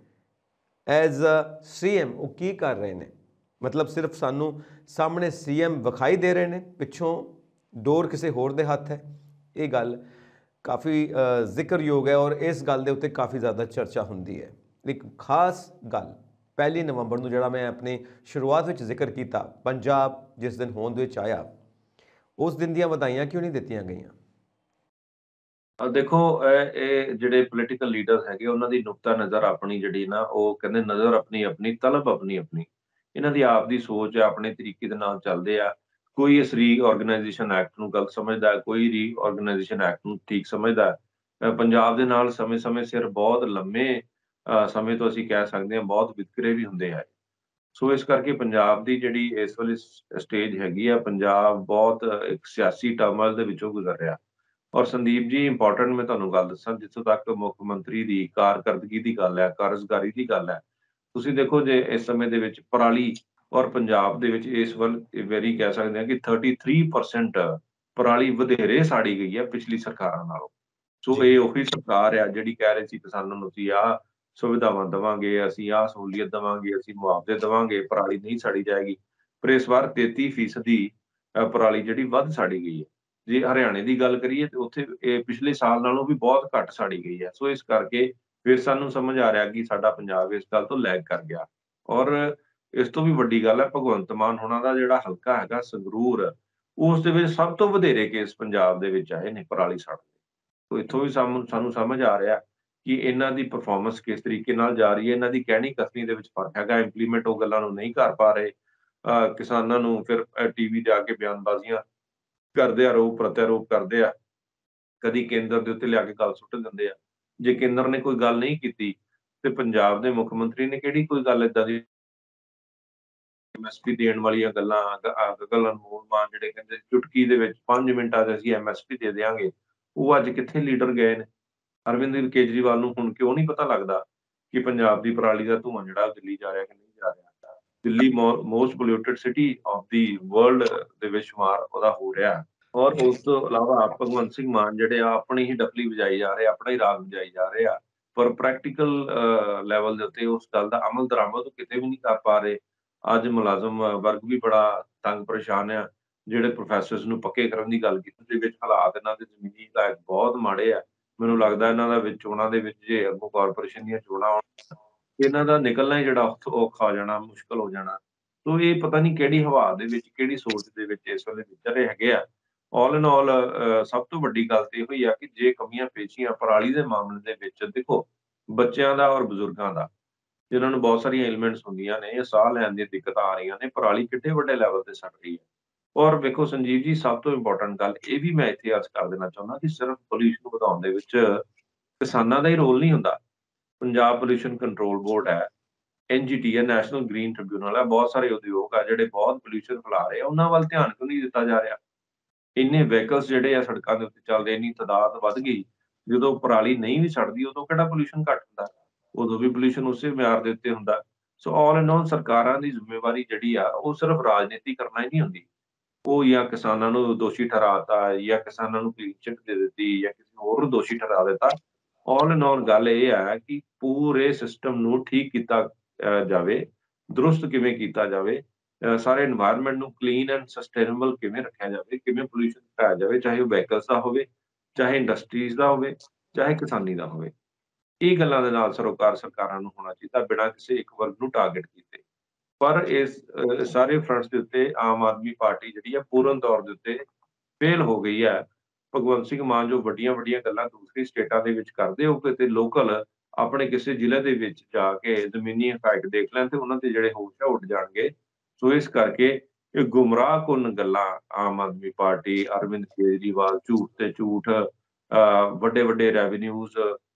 ਐਜ਼ ਅ ਸੀਐਮ? ਉਹ ਕੀ ਕਰ ਰਹੇ ਨੇ? ਮਤਲਬ ਸਿਰਫ ਸਾਨੂੰ ਸਾਹਮਣੇ ਸੀਐਮ ਵਿਖਾਈ ਦੇ ਰਹੇ ਨੇ, ਪਿੱਛੋਂ ਡੋਰ ਕਿਸੇ ਹੋਰ ਦੇ ਹੱਥ ਹੈ। ਇਹ ਗੱਲ ਕਾਫੀ ਜ਼ਿਕਰਯੋਗ ਹੈ ਔਰ ਇਸ ਗੱਲ ਦੇ ਉੱਤੇ ਕਾਫੀ ਜ਼ਿਆਦਾ ਚਰਚਾ ਹੁੰਦੀ ਹੈ। ਇੱਕ ਖਾਸ ਗੱਲ 1 ਨਵੰਬਰ ਨੂੰ ਜਿਹੜਾ ਮੈਂ ਆਪਣੀ ਸ਼ੁਰੂਆਤ ਵਿੱਚ ਜ਼ਿਕਰ ਕੀਤਾ, ਪੰਜਾਬ ਜਿਸ ਦਿਨ ਹੋਂਦ ਵਿੱਚ ਆਇਆ, ਉਸ ਦਿਨ ਦੀਆਂ ਵਧਾਈਆਂ ਕਿਉਂ ਨਹੀਂ ਦਿੱਤੀਆਂ ਗਈਆਂ? ਦੇਖੋ ਇਹ ਜਿਹੜੇ ਪੋਲੀਟੀਕਲ ਲੀਡਰਸ ਹੈਗੇ ਉਹਨਾਂ ਦੀ ਨੁਕਤਾ ਨਜ਼ਰ ਆਪਣੀ ਜਿਹੜੀ ਨਾ ਉਹ ਕਹਿੰਦੇ ਨਜ਼ਰ ਆਪਣੀ ਤਲਬ ਆਪਣੀ ਇਹਨਾਂ ਦੀ ਆਪ ਦੀ ਸੋਚ ਹੈ, ਆਪਣੇ ਤਰੀਕੇ ਦੇ ਨਾਲ ਚੱਲਦੇ ਆ। ਕੋਈ ਇਸ ਰੀਆਰਗੇਨਾਈਜੇਸ਼ਨ ਐਕਟ ਨੂੰ ਗਲਤ ਸਮਝਦਾ, ਕੋਈ ਰੀਆਰਗੇਨਾਈਜੇਸ਼ਨ ਐਕਟ ਨੂੰ ਠੀਕ ਸਮਝਦਾ। ਪੰਜਾਬ ਦੇ ਨਾਲ ਸਮੇਂ-ਸਮੇਂ ਸਿਰ ਬਹੁਤ ਲੰਮੇ ਸਮੇਂ ਤੋਂ ਅਸੀਂ ਕਹਿ ਸਕਦੇ ਹਾਂ ਬਹੁਤ ਵਿਤਕਰੇ ਵੀ ਹੁੰਦੇ ਆ। ਸੋ ਇਸ ਕਰਕੇ ਪੰਜਾਬ ਦੀ ਜਿਹੜੀ ਇਸ ਵੇਲੇ ਸਟੇਜ ਹੈਗੀ ਆ, ਪੰਜਾਬ ਬਹੁਤ ਇੱਕ ਸਿਆਸੀ ਟਰਮੋਇਲ ਦੇ ਵਿੱਚੋਂ ਗੁਜ਼ਰ ਰਿਹਾ। ਔਰ ਸੰਦੀਪ ਜੀ ਇੰਪੋਰਟੈਂਟ ਮੈਂ ਤੁਹਾਨੂੰ ਗੱਲ ਦੱਸਾਂ, ਜਿੱਥੋਂ ਤੱਕ ਮੁੱਖ ਮੰਤਰੀ ਦੀ ਕਾਰਕਰਦਗੀ ਦੀ ਗੱਲ ਹੈ, ਕਾਰਜਕਾਰੀ ਦੀ ਗੱਲ ਹੈ, ਤੁਸੀਂ ਦੇਖੋ ਜੇ ਇਸ ਸਮੇਂ ਦੇ ਵਿੱਚ ਪਰਾਲੀ ਔਰ ਪੰਜਾਬ ਦੇ ਵਿੱਚ ਇਸ ਵੱਲ ਵੈਰੀ ਕਹਿ ਸਕਦੇ ਹਾਂ ਕਿ 33% ਪਰਾਲੀ ਵਧੇਰੇ ਸਾੜੀ ਗਈ ਹੈ ਪਿਛਲੀ ਸਰਕਾਰਾਂ ਨਾਲੋਂ। ਸੋ ਇਹ ਉਹੀ ਸਰਕਾਰ ਆ ਜਿਹੜੀ ਕਹਿ ਰਹੀ ਸੀ ਕਿਸਾਨਾਂ ਨੂੰ ਅਸੀਂ ਆਹ ਸੁਵਿਧਾਵਾਂ ਦੇਵਾਂਗੇ, ਅਸੀਂ ਆਹ ਸਹੂਲੀਅਤ ਦੇਵਾਂਗੇ, ਅਸੀਂ ਮੁਆਵਜ਼ੇ ਦੇਵਾਂਗੇ, ਪਰਾਲੀ ਨਹੀਂ ਸਾੜੀ ਜਾਏਗੀ। ਪਰ ਇਸ ਵਾਰ 33% ਪਰਾਲੀ ਜਿਹੜੀ ਵੱਧ ਸਾੜੀ ਗਈ ਹੈ। ਜੇ ਹਰਿਆਣੇ ਦੀ ਗੱਲ ਕਰੀਏ ਤੇ ਉੱਥੇ ਇਹ ਪਿਛਲੇ ਸਾਲ ਨਾਲੋਂ ਵੀ ਬਹੁਤ ਘੱਟ ਸਾੜੀ ਗਈ ਹੈ। ਸੋ ਇਸ ਕਰਕੇ ਫਿਰ ਸਾਨੂੰ ਸਮਝ ਆ ਰਿਹਾ ਕਿ ਸਾਡਾ ਪੰਜਾਬ ਇਸ ਗੱਲ ਤੋਂ ਲੈਗ ਕਰ ਗਿਆ। ਔਰ ਇਸ ਤੋਂ ਵੀ ਵੱਡੀ ਗੱਲ ਹੈ ਭਗਵੰਤ ਮਾਨ ਹੋਣਾ ਦਾ ਜਿਹੜਾ ਹਲਕਾ ਹੈਗਾ ਸੰਗਰੂਰ, ਉਸ ਦੇ ਵਿੱਚ ਸਭ ਤੋਂ ਵਧੇਰੇ ਕੇਸ ਪੰਜਾਬ ਦੇ ਵਿੱਚ ਆਏ ਨੇ ਪਰਾਲੀ ਸਾੜਨ ਦੇ। ਤੋ ਇੱਥੋਂ ਵੀ ਸਾਨੂੰ ਸਮਝ ਆ ਰਿਹਾ ਕਿ ਇਹਨਾਂ ਦੀ ਪਰਫਾਰਮੈਂਸ ਕਿਸ ਤਰੀਕੇ ਨਾਲ ਜਾ ਰਹੀ ਹੈ, ਇਹਨਾਂ ਦੀ ਕਹਿਣੀ ਕਥਨੀ ਦੇ ਵਿੱਚ ਫਰਕ ਹੈਗਾ, ਇੰਪਲੀਮੈਂਟ ਉਹ ਗੱਲਾਂ ਨੂੰ ਨਹੀਂ ਕਰ ਪਾ ਰਹੇ। ਕਿਸਾਨਾਂ ਨੂੰ ਫਿਰ ਟੀਵੀ ਤੇ ਆ ਕੇ ਬਿਆਨਬਾਜ਼ੀਆਂ ਕਰਦੇ ਆ, ਆਰੋਪ ਪ੍ਰਤਿਆਰੋਪ ਕਰਦੇ ਆ, ਕਦੀ ਕੇਂਦਰ ਦੇ ਉੱਤੇ ਲਿਆ ਕੇ ਗੱਲ ਸੁੱਟ ਦਿੰਦੇ ਆ। ਜੇ ਕੇਂਦਰ ਨੇ ਕੋਈ ਗੱਲ ਨਹੀਂ ਕੀਤੀ ਤੇ ਪੰਜਾਬ ਦੇ ਮੁੱਖ ਮੰਤਰੀ ਨੇ ਕਿਹੜੀ ਕੋਈ ਗੱਲ ਏਦਾਂ ਦੀ ਐਮਐਸਪੀ ਦੇਣ ਵਾਲੀਆਂ ਗੱਲਾਂ, ਗਗਨ ਅਨਮੋਲ ਮਾਨ ਜਿਹੜੇ ਕਹਿੰਦੇ ਚੁਟਕੀ ਦੇ ਵਿੱਚ 5 ਮਿੰਟਾਂ 'ਚ ਅਸੀਂ ਐਮਐਸਪੀ ਦੇ ਦਿਆਂਗੇ, ਉਹ ਅੱਜ ਕਿੱਥੇ ਲੀਡਰ ਗਏ ਨੇ? ਅਰਵਿੰਦ ਕੇਜਰੀਵਾਲ ਨੂੰ ਹੁਣ ਕਿਉਂ ਨਹੀਂ ਪਤਾ ਲੱਗਦਾ ਕਿ ਪੰਜਾਬ ਦੀ ਪਰਾਲੀ ਦਾ ਧੂੰਆਂ ਜਿਹੜਾ ਉਹ ਦਿੱਲੀ ਜਾ ਰਿਹਾ ਕਿ ਨਹੀਂ ਜਾ ਰਿਹਾ? Delhi most polluted city of the world ਦੇ ਵਿੱਚ ਸ਼ੁਮਾਰ ਉਹਦਾ ਹੋ ਰਿਹਾ। ਔਰ ਉਸ ਤੋਂ ਇਲਾਵਾ ਭਗਵੰਤ ਸਿੰਘ ਮਾਨ ਜਿਹੜੇ ਆ ਆਪਣੀ ਹੀ ਡੱਫਲੀ ਵਜਾਈ ਜਾ ਰਹੇ ਆ, ਆਪਣਾ ਹੀ ਰਾਗ ਵਜਾਈ ਜਾ ਰਹੇ ਆ, ਪਰ ਪ੍ਰੈਕਟੀਕਲ ਲੈਵਲ ਦੇ ਉੱਤੇ ਉਸ ਗੱਲ ਦਾ ਅਮਲ ਦਰਾਮਦ ਉਹ ਕਿਤੇ ਵੀ ਨਹੀਂ ਕਰ ਪਾ ਰਹੇ। ਅੱਜ ਮੁਲਾਜ਼ਮ ਵਰਗ ਵੀ ਬੜਾ ਤੰਗ ਪਰੇਸ਼ਾਨ ਆ। ਜਿਹੜੇ ਪ੍ਰੋਫੈਸਰਸ ਨੂੰ ਪੱਕੇ ਕਰਨ ਦੀ ਗੱਲ ਕੀਤੀ, ਦੇ ਵਿੱਚ ਹਾਲਾਤ ਇਹਨਾਂ ਦੇ ਜ਼ਮੀਨੀ ਹਾਲਾਤ ਬਹੁਤ ਮਾੜੇ ਆ। ਮੈਨੂੰ ਲੱਗਦਾ ਇਹਨਾਂ ਦਾ ਵਿੱਚ ਚੋਣਾਂ ਦੇ ਵਿੱਚ ਜੇ ਅੱਗੋਂ ਕਾਰਪੋਰੇਸ਼ਨ ਦੀਆਂ ਚੋਣਾਂ ਆਉਣ, ਇਹਨਾਂ ਦਾ ਨਿਕਲਣਾ ਹੀ ਜਿਹੜਾ ਔਖਾ ਹੋ ਜਾਣਾ, ਮੁਸ਼ਕਲ ਹੋ ਜਾਣਾ। ਸੋ ਇਹ ਪਤਾ ਨਹੀਂ ਕਿਹੜੀ ਹਵਾ ਦੇ ਵਿੱਚ, ਕਿਹੜੀ ਸੋਚ ਦੇ ਵਿੱਚ ਇਸ ਵੇਲੇ ਵਿਚਰ ਰਹੇ ਹੈਗੇ ਆ। ਆਲ ਇਨ ਆਲ ਸਭ ਤੋਂ ਵੱਡੀ ਗੱਲ ਤੇ ਇਹੋ ਹੀ ਆ ਕਿ ਜੇ ਕਮੀਆਂ ਪੇਸ਼ੀਆਂ ਪਰਾਲੀ ਦੇ ਮਾਮਲੇ ਦੇ ਵਿੱਚ ਦੇਖੋ, ਬੱਚਿਆਂ ਦਾ ਔਰ ਬਜ਼ੁਰਗਾਂ ਦਾ, ਜਿਨ੍ਹਾਂ ਨੂੰ ਬਹੁਤ ਸਾਰੀਆਂ ਐਲੀਮੈਂਟਸ ਹੁੰਦੀਆਂ ਨੇ, ਸਾਹ ਲੈਣ ਦੀਆਂ ਦਿੱਕਤਾਂ ਆ ਰਹੀਆਂ ਨੇ, ਪਰਾਲੀ ਕਿੱਡੇ ਵੱਡੇ ਲੈਵਲ ਤੇ ਸੜ ਰਹੀ ਹੈ। ਔਰ ਵੇਖੋ ਸੰਜੀਵ ਜੀ, ਸਭ ਤੋਂ ਇੰਪੋਰਟੈਂਟ ਗੱਲ ਇਹ ਵੀ ਮੈਂ ਇੱਥੇ ਅਰਜ਼ ਕਰ ਦੇਣਾ ਚਾਹੁੰਦਾ ਕਿ ਸਿਰਫ ਪੋਲਿਊਸ਼ਨ ਨੂੰ ਵਧਾਉਣ ਦੇ ਵਿੱਚ ਕਿਸਾਨਾਂ ਦਾ ਹੀ ਰੋਲ ਨਹੀਂ ਹੁੰਦਾ। ਪੰਜਾਬ ਪੋਲਿਊਸ਼ਨ ਕੰਟਰੋਲ ਬੋਰਡ ਹੈ, ਐਨਜੀਟੀ ਹੈ, ਨੈਸ਼ਨਲ ਗ੍ਰੀਨ ਟ੍ਰਿਬਿਊਨਲ ਹੈ, ਬਹੁਤ ਸਾਰੇ ਉਦਯੋਗ ਆ ਜਿਹੜੇ ਬਹੁਤ ਪੋਲਿਊਸ਼ਨ ਫੈਲਾ ਰਹੇ ਆ, ਉਹਨਾਂ ਵੱਲ ਧਿਆਨ ਕਿਉਂ ਨਹੀਂ ਦਿੱਤਾ ਜਾ ਰਿਹਾ? ਇੰਨੇ ਵਹੀਕਲਸ ਜਿਹੜੇ ਆ ਸੜਕਾਂ ਦੇ ਉੱਤੇ ਚੱਲਦੇ, ਇੰਨੀ ਤਾਦਾਦ ਵੱਧ ਗਈ। ਜਦੋਂ ਪਰਾਲੀ ਨਹੀਂ ਵੀ ਸੜਦੀ ਉਦੋਂ ਕਿਹੜਾ ਪੋਲਿਊਸ਼ਨ ਘੱਟ ਹੁੰਦਾ? ਉਦੋਂ ਵੀ ਪੋਲਿਊਸ਼ਨ ਉਸੇ ਮਿਆਰ ਦੇ ਉੱਤੇ ਹੁੰਦਾ। ਸੋ ਆਲ ਇਨ ਆਲ ਸਰਕਾਰਾਂ ਦੀ ਜ਼ਿੰਮੇਵਾਰੀ ਜਿਹੜੀ ਆ ਉਹ ਸਿਰਫ ਰਾਜਨੀਤੀ ਕਰਨਾ ਹੀ ਨਹੀਂ ਹੁੰਦੀ। ਉਹ ਜਾਂ ਕਿਸਾਨਾਂ ਨੂੰ ਦੋਸ਼ੀ ਠਹਿਰਾਤਾ, ਜਾਂ ਕਿਸਾਨਾਂ ਨੂੰ ਕਲੀਨ ਚਿੱਟ ਦੇ ਦਿੱਤੀ, ਜਾਂ ਕਿਸੇ ਹੋਰ ਨੂੰ ਦੋਸ਼ੀ ਠਹਿਰਾ ਦਿੱਤਾ। ਆਲ ਇਨ ਆਲ ਗੱਲ ਇਹ ਹੈ ਕਿ ਪੂਰੇ ਸਿਸਟਮ ਨੂੰ ਠੀਕ ਕੀਤਾ ਜਾਵੇ, ਦਰੁਸਤ ਕਿਵੇਂ ਕੀਤਾ ਜਾਵੇ, ਸਾਰੇ এনवायरमेंट ਨੂੰ ਕਲੀਨ ਐਂਡ ਸਸਟੇਨੇਬਲ ਕਿਵੇਂ ਰੱਖਿਆ ਜਾਵੇ, ਕਿਵੇਂ ਪੋਲਿਊਸ਼ਨ ਘਟਾਇਆ ਜਾਵੇ, ਚਾਹੇ ਉਹ ਵਹੀਕਲਸ ਦਾ ਹੋਵੇ, ਚਾਹੇ ਇੰਡਸਟਰੀਜ਼ ਦਾ ਹੋਵੇ, ਚਾਹੇ ਕਿਸਾਨੀ ਦਾ ਹੋਵੇ। ਇਹ ਗੱਲਾਂ ਦੇ ਨਾਲ ਸਰੋਕਾਰ ਸਰਕਾਰਾਂ ਨੂੰ ਹੋਣਾ ਚਾਹੀਦਾ, ਬਿਨਾਂ ਕਿਸੇ ਇੱਕ ਵਰਗ ਨੂੰ ਟਾਰਗੇਟ ਕੀਤੇ। ਪਰ ਇਸ ਸਾਰੇ ਫਰੰਟਸ ਦੇ ਉੱਤੇ ਆਮ ਆਦਮੀ ਪਾਰਟੀ ਜਿਹੜੀ ਹੈ ਪੂਰਨ ਤੌਰ ਦੇ ਉੱਤੇ ਫੇਲ ਹੋ ਗਈ ਹੈ। ਭਗਵੰਤ ਸਿੰਘ ਮਾਨ ਜੋ ਵੱਡੀਆਂ-ਵੱਡੀਆਂ ਗੱਲਾਂ ਦੂਸਰੀ ਸਟੇਟਾਂ ਦੇ ਵਿੱਚ ਕਰਦੇ, ਉਹ ਕਿਤੇ ਲੋਕਲ ਆਪਣੇ ਕਿਸੇ ਜ਼ਿਲ੍ਹੇ ਦੇ ਵਿੱਚ ਜਾ ਕੇ ਜ਼ਮੀਨੀ ਇਫੈਕਟ ਦੇਖ ਲੈਣ ਤੇ ਉਹਨਾਂ ਦੇ ਜਿਹੜੇ ਹੋਸ਼ ਆ ਉੱਡ ਜਾਣਗੇ। ਸੋ ਇਸ ਕਰਕੇ ਇਹ ਗੁੰਮਰਾਹਕੁੰਨ ਗੱਲਾਂ ਆਮ ਆਦਮੀ ਪਾਰਟੀ, ਅਰਵਿੰਦ ਕੇਜਰੀਵਾਲ ਝੂਠ ਤੇ ਝੂਠ, ਵੱਡੇ-ਵੱਡੇ ਰੈਵਨਿਊਜ਼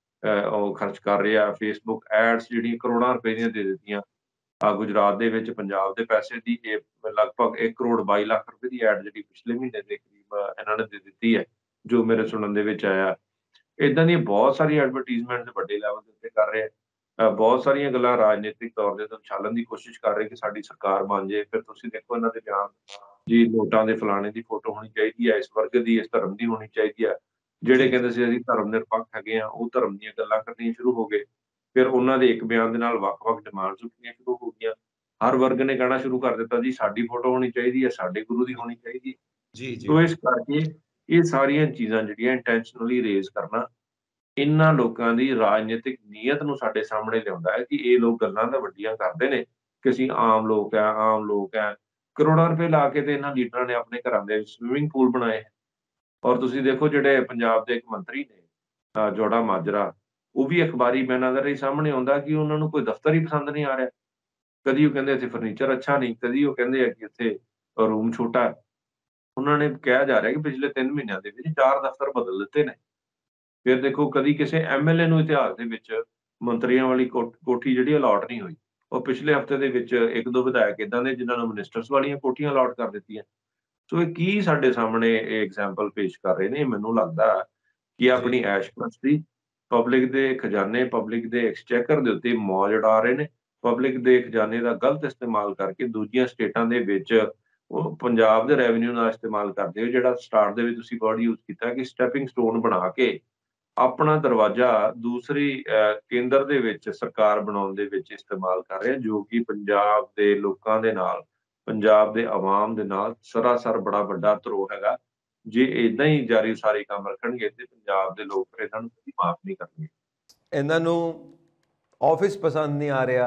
ਉਹ ਖਰਚ ਕਰ ਰਹੇ ਆ। ਫੇਸਬੁੱਕ ਐਡਸ ਜਿਹੜੀਆਂ ਕਰੋੜਾਂ ਰੁਪਏ ਦੀਆਂ ਦੇ ਦਿੱਤੀਆਂ। ਗੁਜਰਾਤ ਦੇ ਵਿੱਚ ਪੰਜਾਬ ਦੇ ਪੈਸੇ ਦੀ ਇਹ ਲਗਭਗ 1 ਕਰੋੜ 22 ਲੱਖ ਰੁਪਏ ਦੀ ਐਡ ਜਿਹੜੀ ਪਿਛਲੇ ਮਹੀਨੇ ਦੇ ਕਰੀਬ ਇਹਨਾਂ ਨੇ ਦੇ ਦਿੱਤੀ ਹੈ, ਜੋ ਮੇਰੇ ਸੁਣਨ ਦੇ ਵਿੱਚ ਆਇਆ। ਏਦਾਂ ਦੀਆਂ ਬਹੁਤ ਸਾਰੀਆਂ ਐਡਵਰਟਾਈਜ਼ਮੈਂਟ ਵੱਡੇ ਲੈਵਲ ਦੇ ਉੱਤੇ ਕਰ ਰਹੇ ਆ। ਬਹੁਤ ਸਾਰੀਆਂ ਗੱਲਾਂ ਰਾਜਨੀਤਿਕ ਤੌਰ ਦੇ ਉੱਤੇ ਉਛਾਲਣ ਦੀ ਕੋਸ਼ਿਸ਼ ਕਰ ਰਹੇ ਕਿ ਸਾਡੀ ਸਰਕਾਰ ਬਣ ਜੇ। ਫਿਰ ਤੁਸੀਂ ਦੇਖੋ ਇਹਨਾਂ ਦੇ ਬਿਆਨ, ਜੀ ਨੋਟਾਂ ਦੇ ਫਲਾਣੇ ਦੀ ਫੋਟੋ ਹੋਣੀ ਚਾਹੀਦੀ ਹੈ, ਇਸ ਵਰਗ ਦੀ, ਇਸ ਧਰਮ ਦੀ ਹੋਣੀ ਚਾਹੀਦੀ ਹੈ। ਜਿਹੜੇ ਕਹਿੰਦੇ ਸੀ ਅਸੀਂ ਧਰਮ ਨਿਰਪੱਖ ਹੈਗੇ ਆ, ਉਹ ਧਰਮ ਦੀਆਂ ਗੱਲਾਂ ਕਰਨੀਆਂ ਸ਼ੁਰੂ ਹੋ ਗਏ। ਫਿਰ ਉਹਨਾਂ ਦੇ ਇੱਕ ਬਿਆਨ ਦੇ ਨਾਲ ਵੱਖ-ਵੱਖ ਡਿਮਾਂਡਸ ਉੱਠਣੀਆਂ ਸ਼ੁਰੂ ਹੋ ਗਈਆਂ। ਹਰ ਵਰਗ ਨੇ ਕਹਿਣਾ ਸ਼ੁਰੂ ਕਰ ਦਿੱਤਾ ਜੀ ਸਾਡੀ ਫੋਟੋ ਹੋਣੀ ਚਾਹੀਦੀ ਹੈ, ਸਾਡੇ ਗੁਰੂ ਦੀ ਹੋਣੀ ਚਾਹੀਦੀ ਹੈ। ਜੀ, ਜੀ। ਸੋ ਇਸ ਕਰਕੇ ਇਹ ਸਾਰੀਆਂ ਚੀਜ਼ਾਂ ਜਿਹੜੀਆਂ ਇੰਟੈਂਸ਼ਨਲੀ ਰੇਜ਼ ਕਰਨਾ, ਇਹਨਾਂ ਲੋਕਾਂ ਦੀ ਰਾਜਨੀਤਿਕ ਨੀਅਤ ਨੂੰ ਸਾਡੇ ਸਾਹਮਣੇ ਲਿਆਉਂਦਾ ਹੈ ਕਿ ਇਹ ਲੋਕ ਗੱਲਾਂ ਤਾਂ ਵੱਡੀਆਂ ਕਰਦੇ ਨੇ ਕਿ ਅਸੀਂ ਆਮ ਲੋਕ ਆ, ਆਮ ਲੋਕ ਆ। ਕਰੋੜਾਂ ਰੁਪਏ ਲਾ ਕੇ ਤੇ ਇਹਨਾਂ ਲੀਡਰਾਂ ਨੇ ਆਪਣੇ ਘਰਾਂ ਦੇ ਵਿੱਚ ਸਵਿਮਿੰਗ ਪੂਲ ਬਣਾਏ। ਔਰ ਤੁਸੀਂ ਦੇਖੋ ਜਿਹੜੇ ਪੰਜਾਬ ਦੇ ਇੱਕ ਮੰਤਰੀ ਨੇ, ਜੋੜਾ ਮਾਜਰਾ, ਉਹ ਵੀ ਅਖਬਾਰੀ ਬਿਆਨਾਂ ਦੇ ਰਾਹੀਂ ਸਾਹਮਣੇ ਆਉਂਦਾ ਕਿ ਉਹਨਾਂ ਨੂੰ ਕੋਈ ਦਫ਼ਤਰ ਹੀ ਪਸੰਦ ਨਹੀਂ ਆ ਰਿਹਾ। ਕਦੀ ਉਹ ਕਹਿੰਦੇ ਇੱਥੇ ਫਰਨੀਚਰ ਅੱਛਾ ਨਹੀਂ, ਕਦੀ ਉਹ ਕਹਿੰਦੇ ਆ ਕਿ ਇੱਥੇ ਰੂਮ ਛੋਟਾ ਹੈ। ਉਹਨਾਂ ਨੇ ਕਿਹਾ ਜਾ ਰਿਹਾ ਕਿ ਪਿਛਲੇ 3 ਮਹੀਨਿਆਂ ਦੇ ਵਿੱਚ 4 ਦਫ਼ਤਰ ਬਦਲ ਦਿੱਤੇ ਨੇ। ਫਿਰ ਦੇਖੋ ਕਦੀ ਕਿਸੇ ਐਮਐਲਏ ਨੂੰ ਇਤਿਹਾਸ ਦੇ ਵਿੱਚ ਮੰਤਰੀਆਂ ਵਾਲੀ ਕੋਠੀ ਜਿਹੜੀ ਅਲਾਟ ਨਹੀਂ ਹੋਈ। ਉਹ ਪਿਛਲੇ ਹਫ਼ਤੇ ਦੇ ਵਿੱਚ 1-2 ਵਿਧਾਇਕ ਏਦਾਂ ਦੇ ਜਿਨ੍ਹਾਂ ਨੂੰ ਮਿਨਿਸਟਰਸ ਵਾਲੀਆਂ ਕੋਠੀਆਂ ਅਲਾਟ ਕਰ ਦਿੱਤੀਆਂ। ਸੋ ਇਹ ਕੀ ਸਾਡੇ ਸਾਹਮਣੇ ਇਹ ਐਗਜ਼ਾਮਪਲ ਪੇਸ਼ ਕਰ ਰਹੇ ਨੇ? ਮੈਨੂੰ ਲੱਗਦਾ ਕਿ ਆਪਣੀ ਐਸ਼ਪ੍ਰਸਤੀ, ਪਬਲਿਕ ਦੇ ਖਜ਼ਾਨੇ, ਪਬਲਿਕ ਦੇ ਐਕਸਚੇਕਰ ਦੇ ਉੱਤੇ ਮੌਜ ਉਡਾ ਰਹੇ ਨੇ। ਪਬਲਿਕ ਦੇ ਖਜ਼ਾਨੇ ਦਾ ਗਲਤ ਇਸਤੇਮਾਲ ਕਰਕੇ ਦੂਜੀਆਂ ਸਟੇਟਾਂ ਦੇ ਵਿੱਚ ਉਹ ਪੰਜਾਬ ਦੇ ਰੈਵਨਿਊ ਦਾ ਇਸਤੇਮਾਲ ਕਰਦੇ ਹੋ, ਜਿਹੜਾ ਸਟਾਰਟ ਦੇ ਵਿੱਚ ਤੁਸੀਂ ਵਰਡ ਯੂਜ਼ ਕੀਤਾ ਕਿ ਸਟੈਪਿੰਗ ਸਟੋਨ ਬਣਾ ਕੇ ਆਪਣਾ ਦਰਵਾਜ਼ਾ ਦੂਸਰੀ ਕੇਂਦਰ ਦੇ ਵਿੱਚ ਸਰਕਾਰ ਬਣਾਉਣ ਦੇ ਵਿੱਚ ਇਸਤੇਮਾਲ ਕਰ ਰਹੇ, ਜੋ ਕਿ ਪੰਜਾਬ ਦੇ ਲੋਕਾਂ ਦੇ ਨਾਲ, ਪੰਜਾਬ ਦੇ ਆਵਾਮ ਦੇ ਨਾਲ ਸਰਾਸਰ ਬੜਾ ਵੱਡਾ ਧਰੋਹ ਹੈਗਾ। ਜੇ ਏਦਾਂ ਹੀ ਜਾਰੀ ਸਾਰੀ ਕੰਮ ਰੱਖਣਗੇ ਤੇ ਪੰਜਾਬ ਦੇ ਲੋਕ ਇਹਨਾਂ ਨੂੰ ਕਦੀ ਮਾਫ਼ ਨਹੀਂ ਕਰਨਗੇ। ਇਹਨਾਂ ਨੂੰ ਆਫਿਸ ਪਸੰਦ ਨਹੀਂ ਆ ਰਿਹਾ,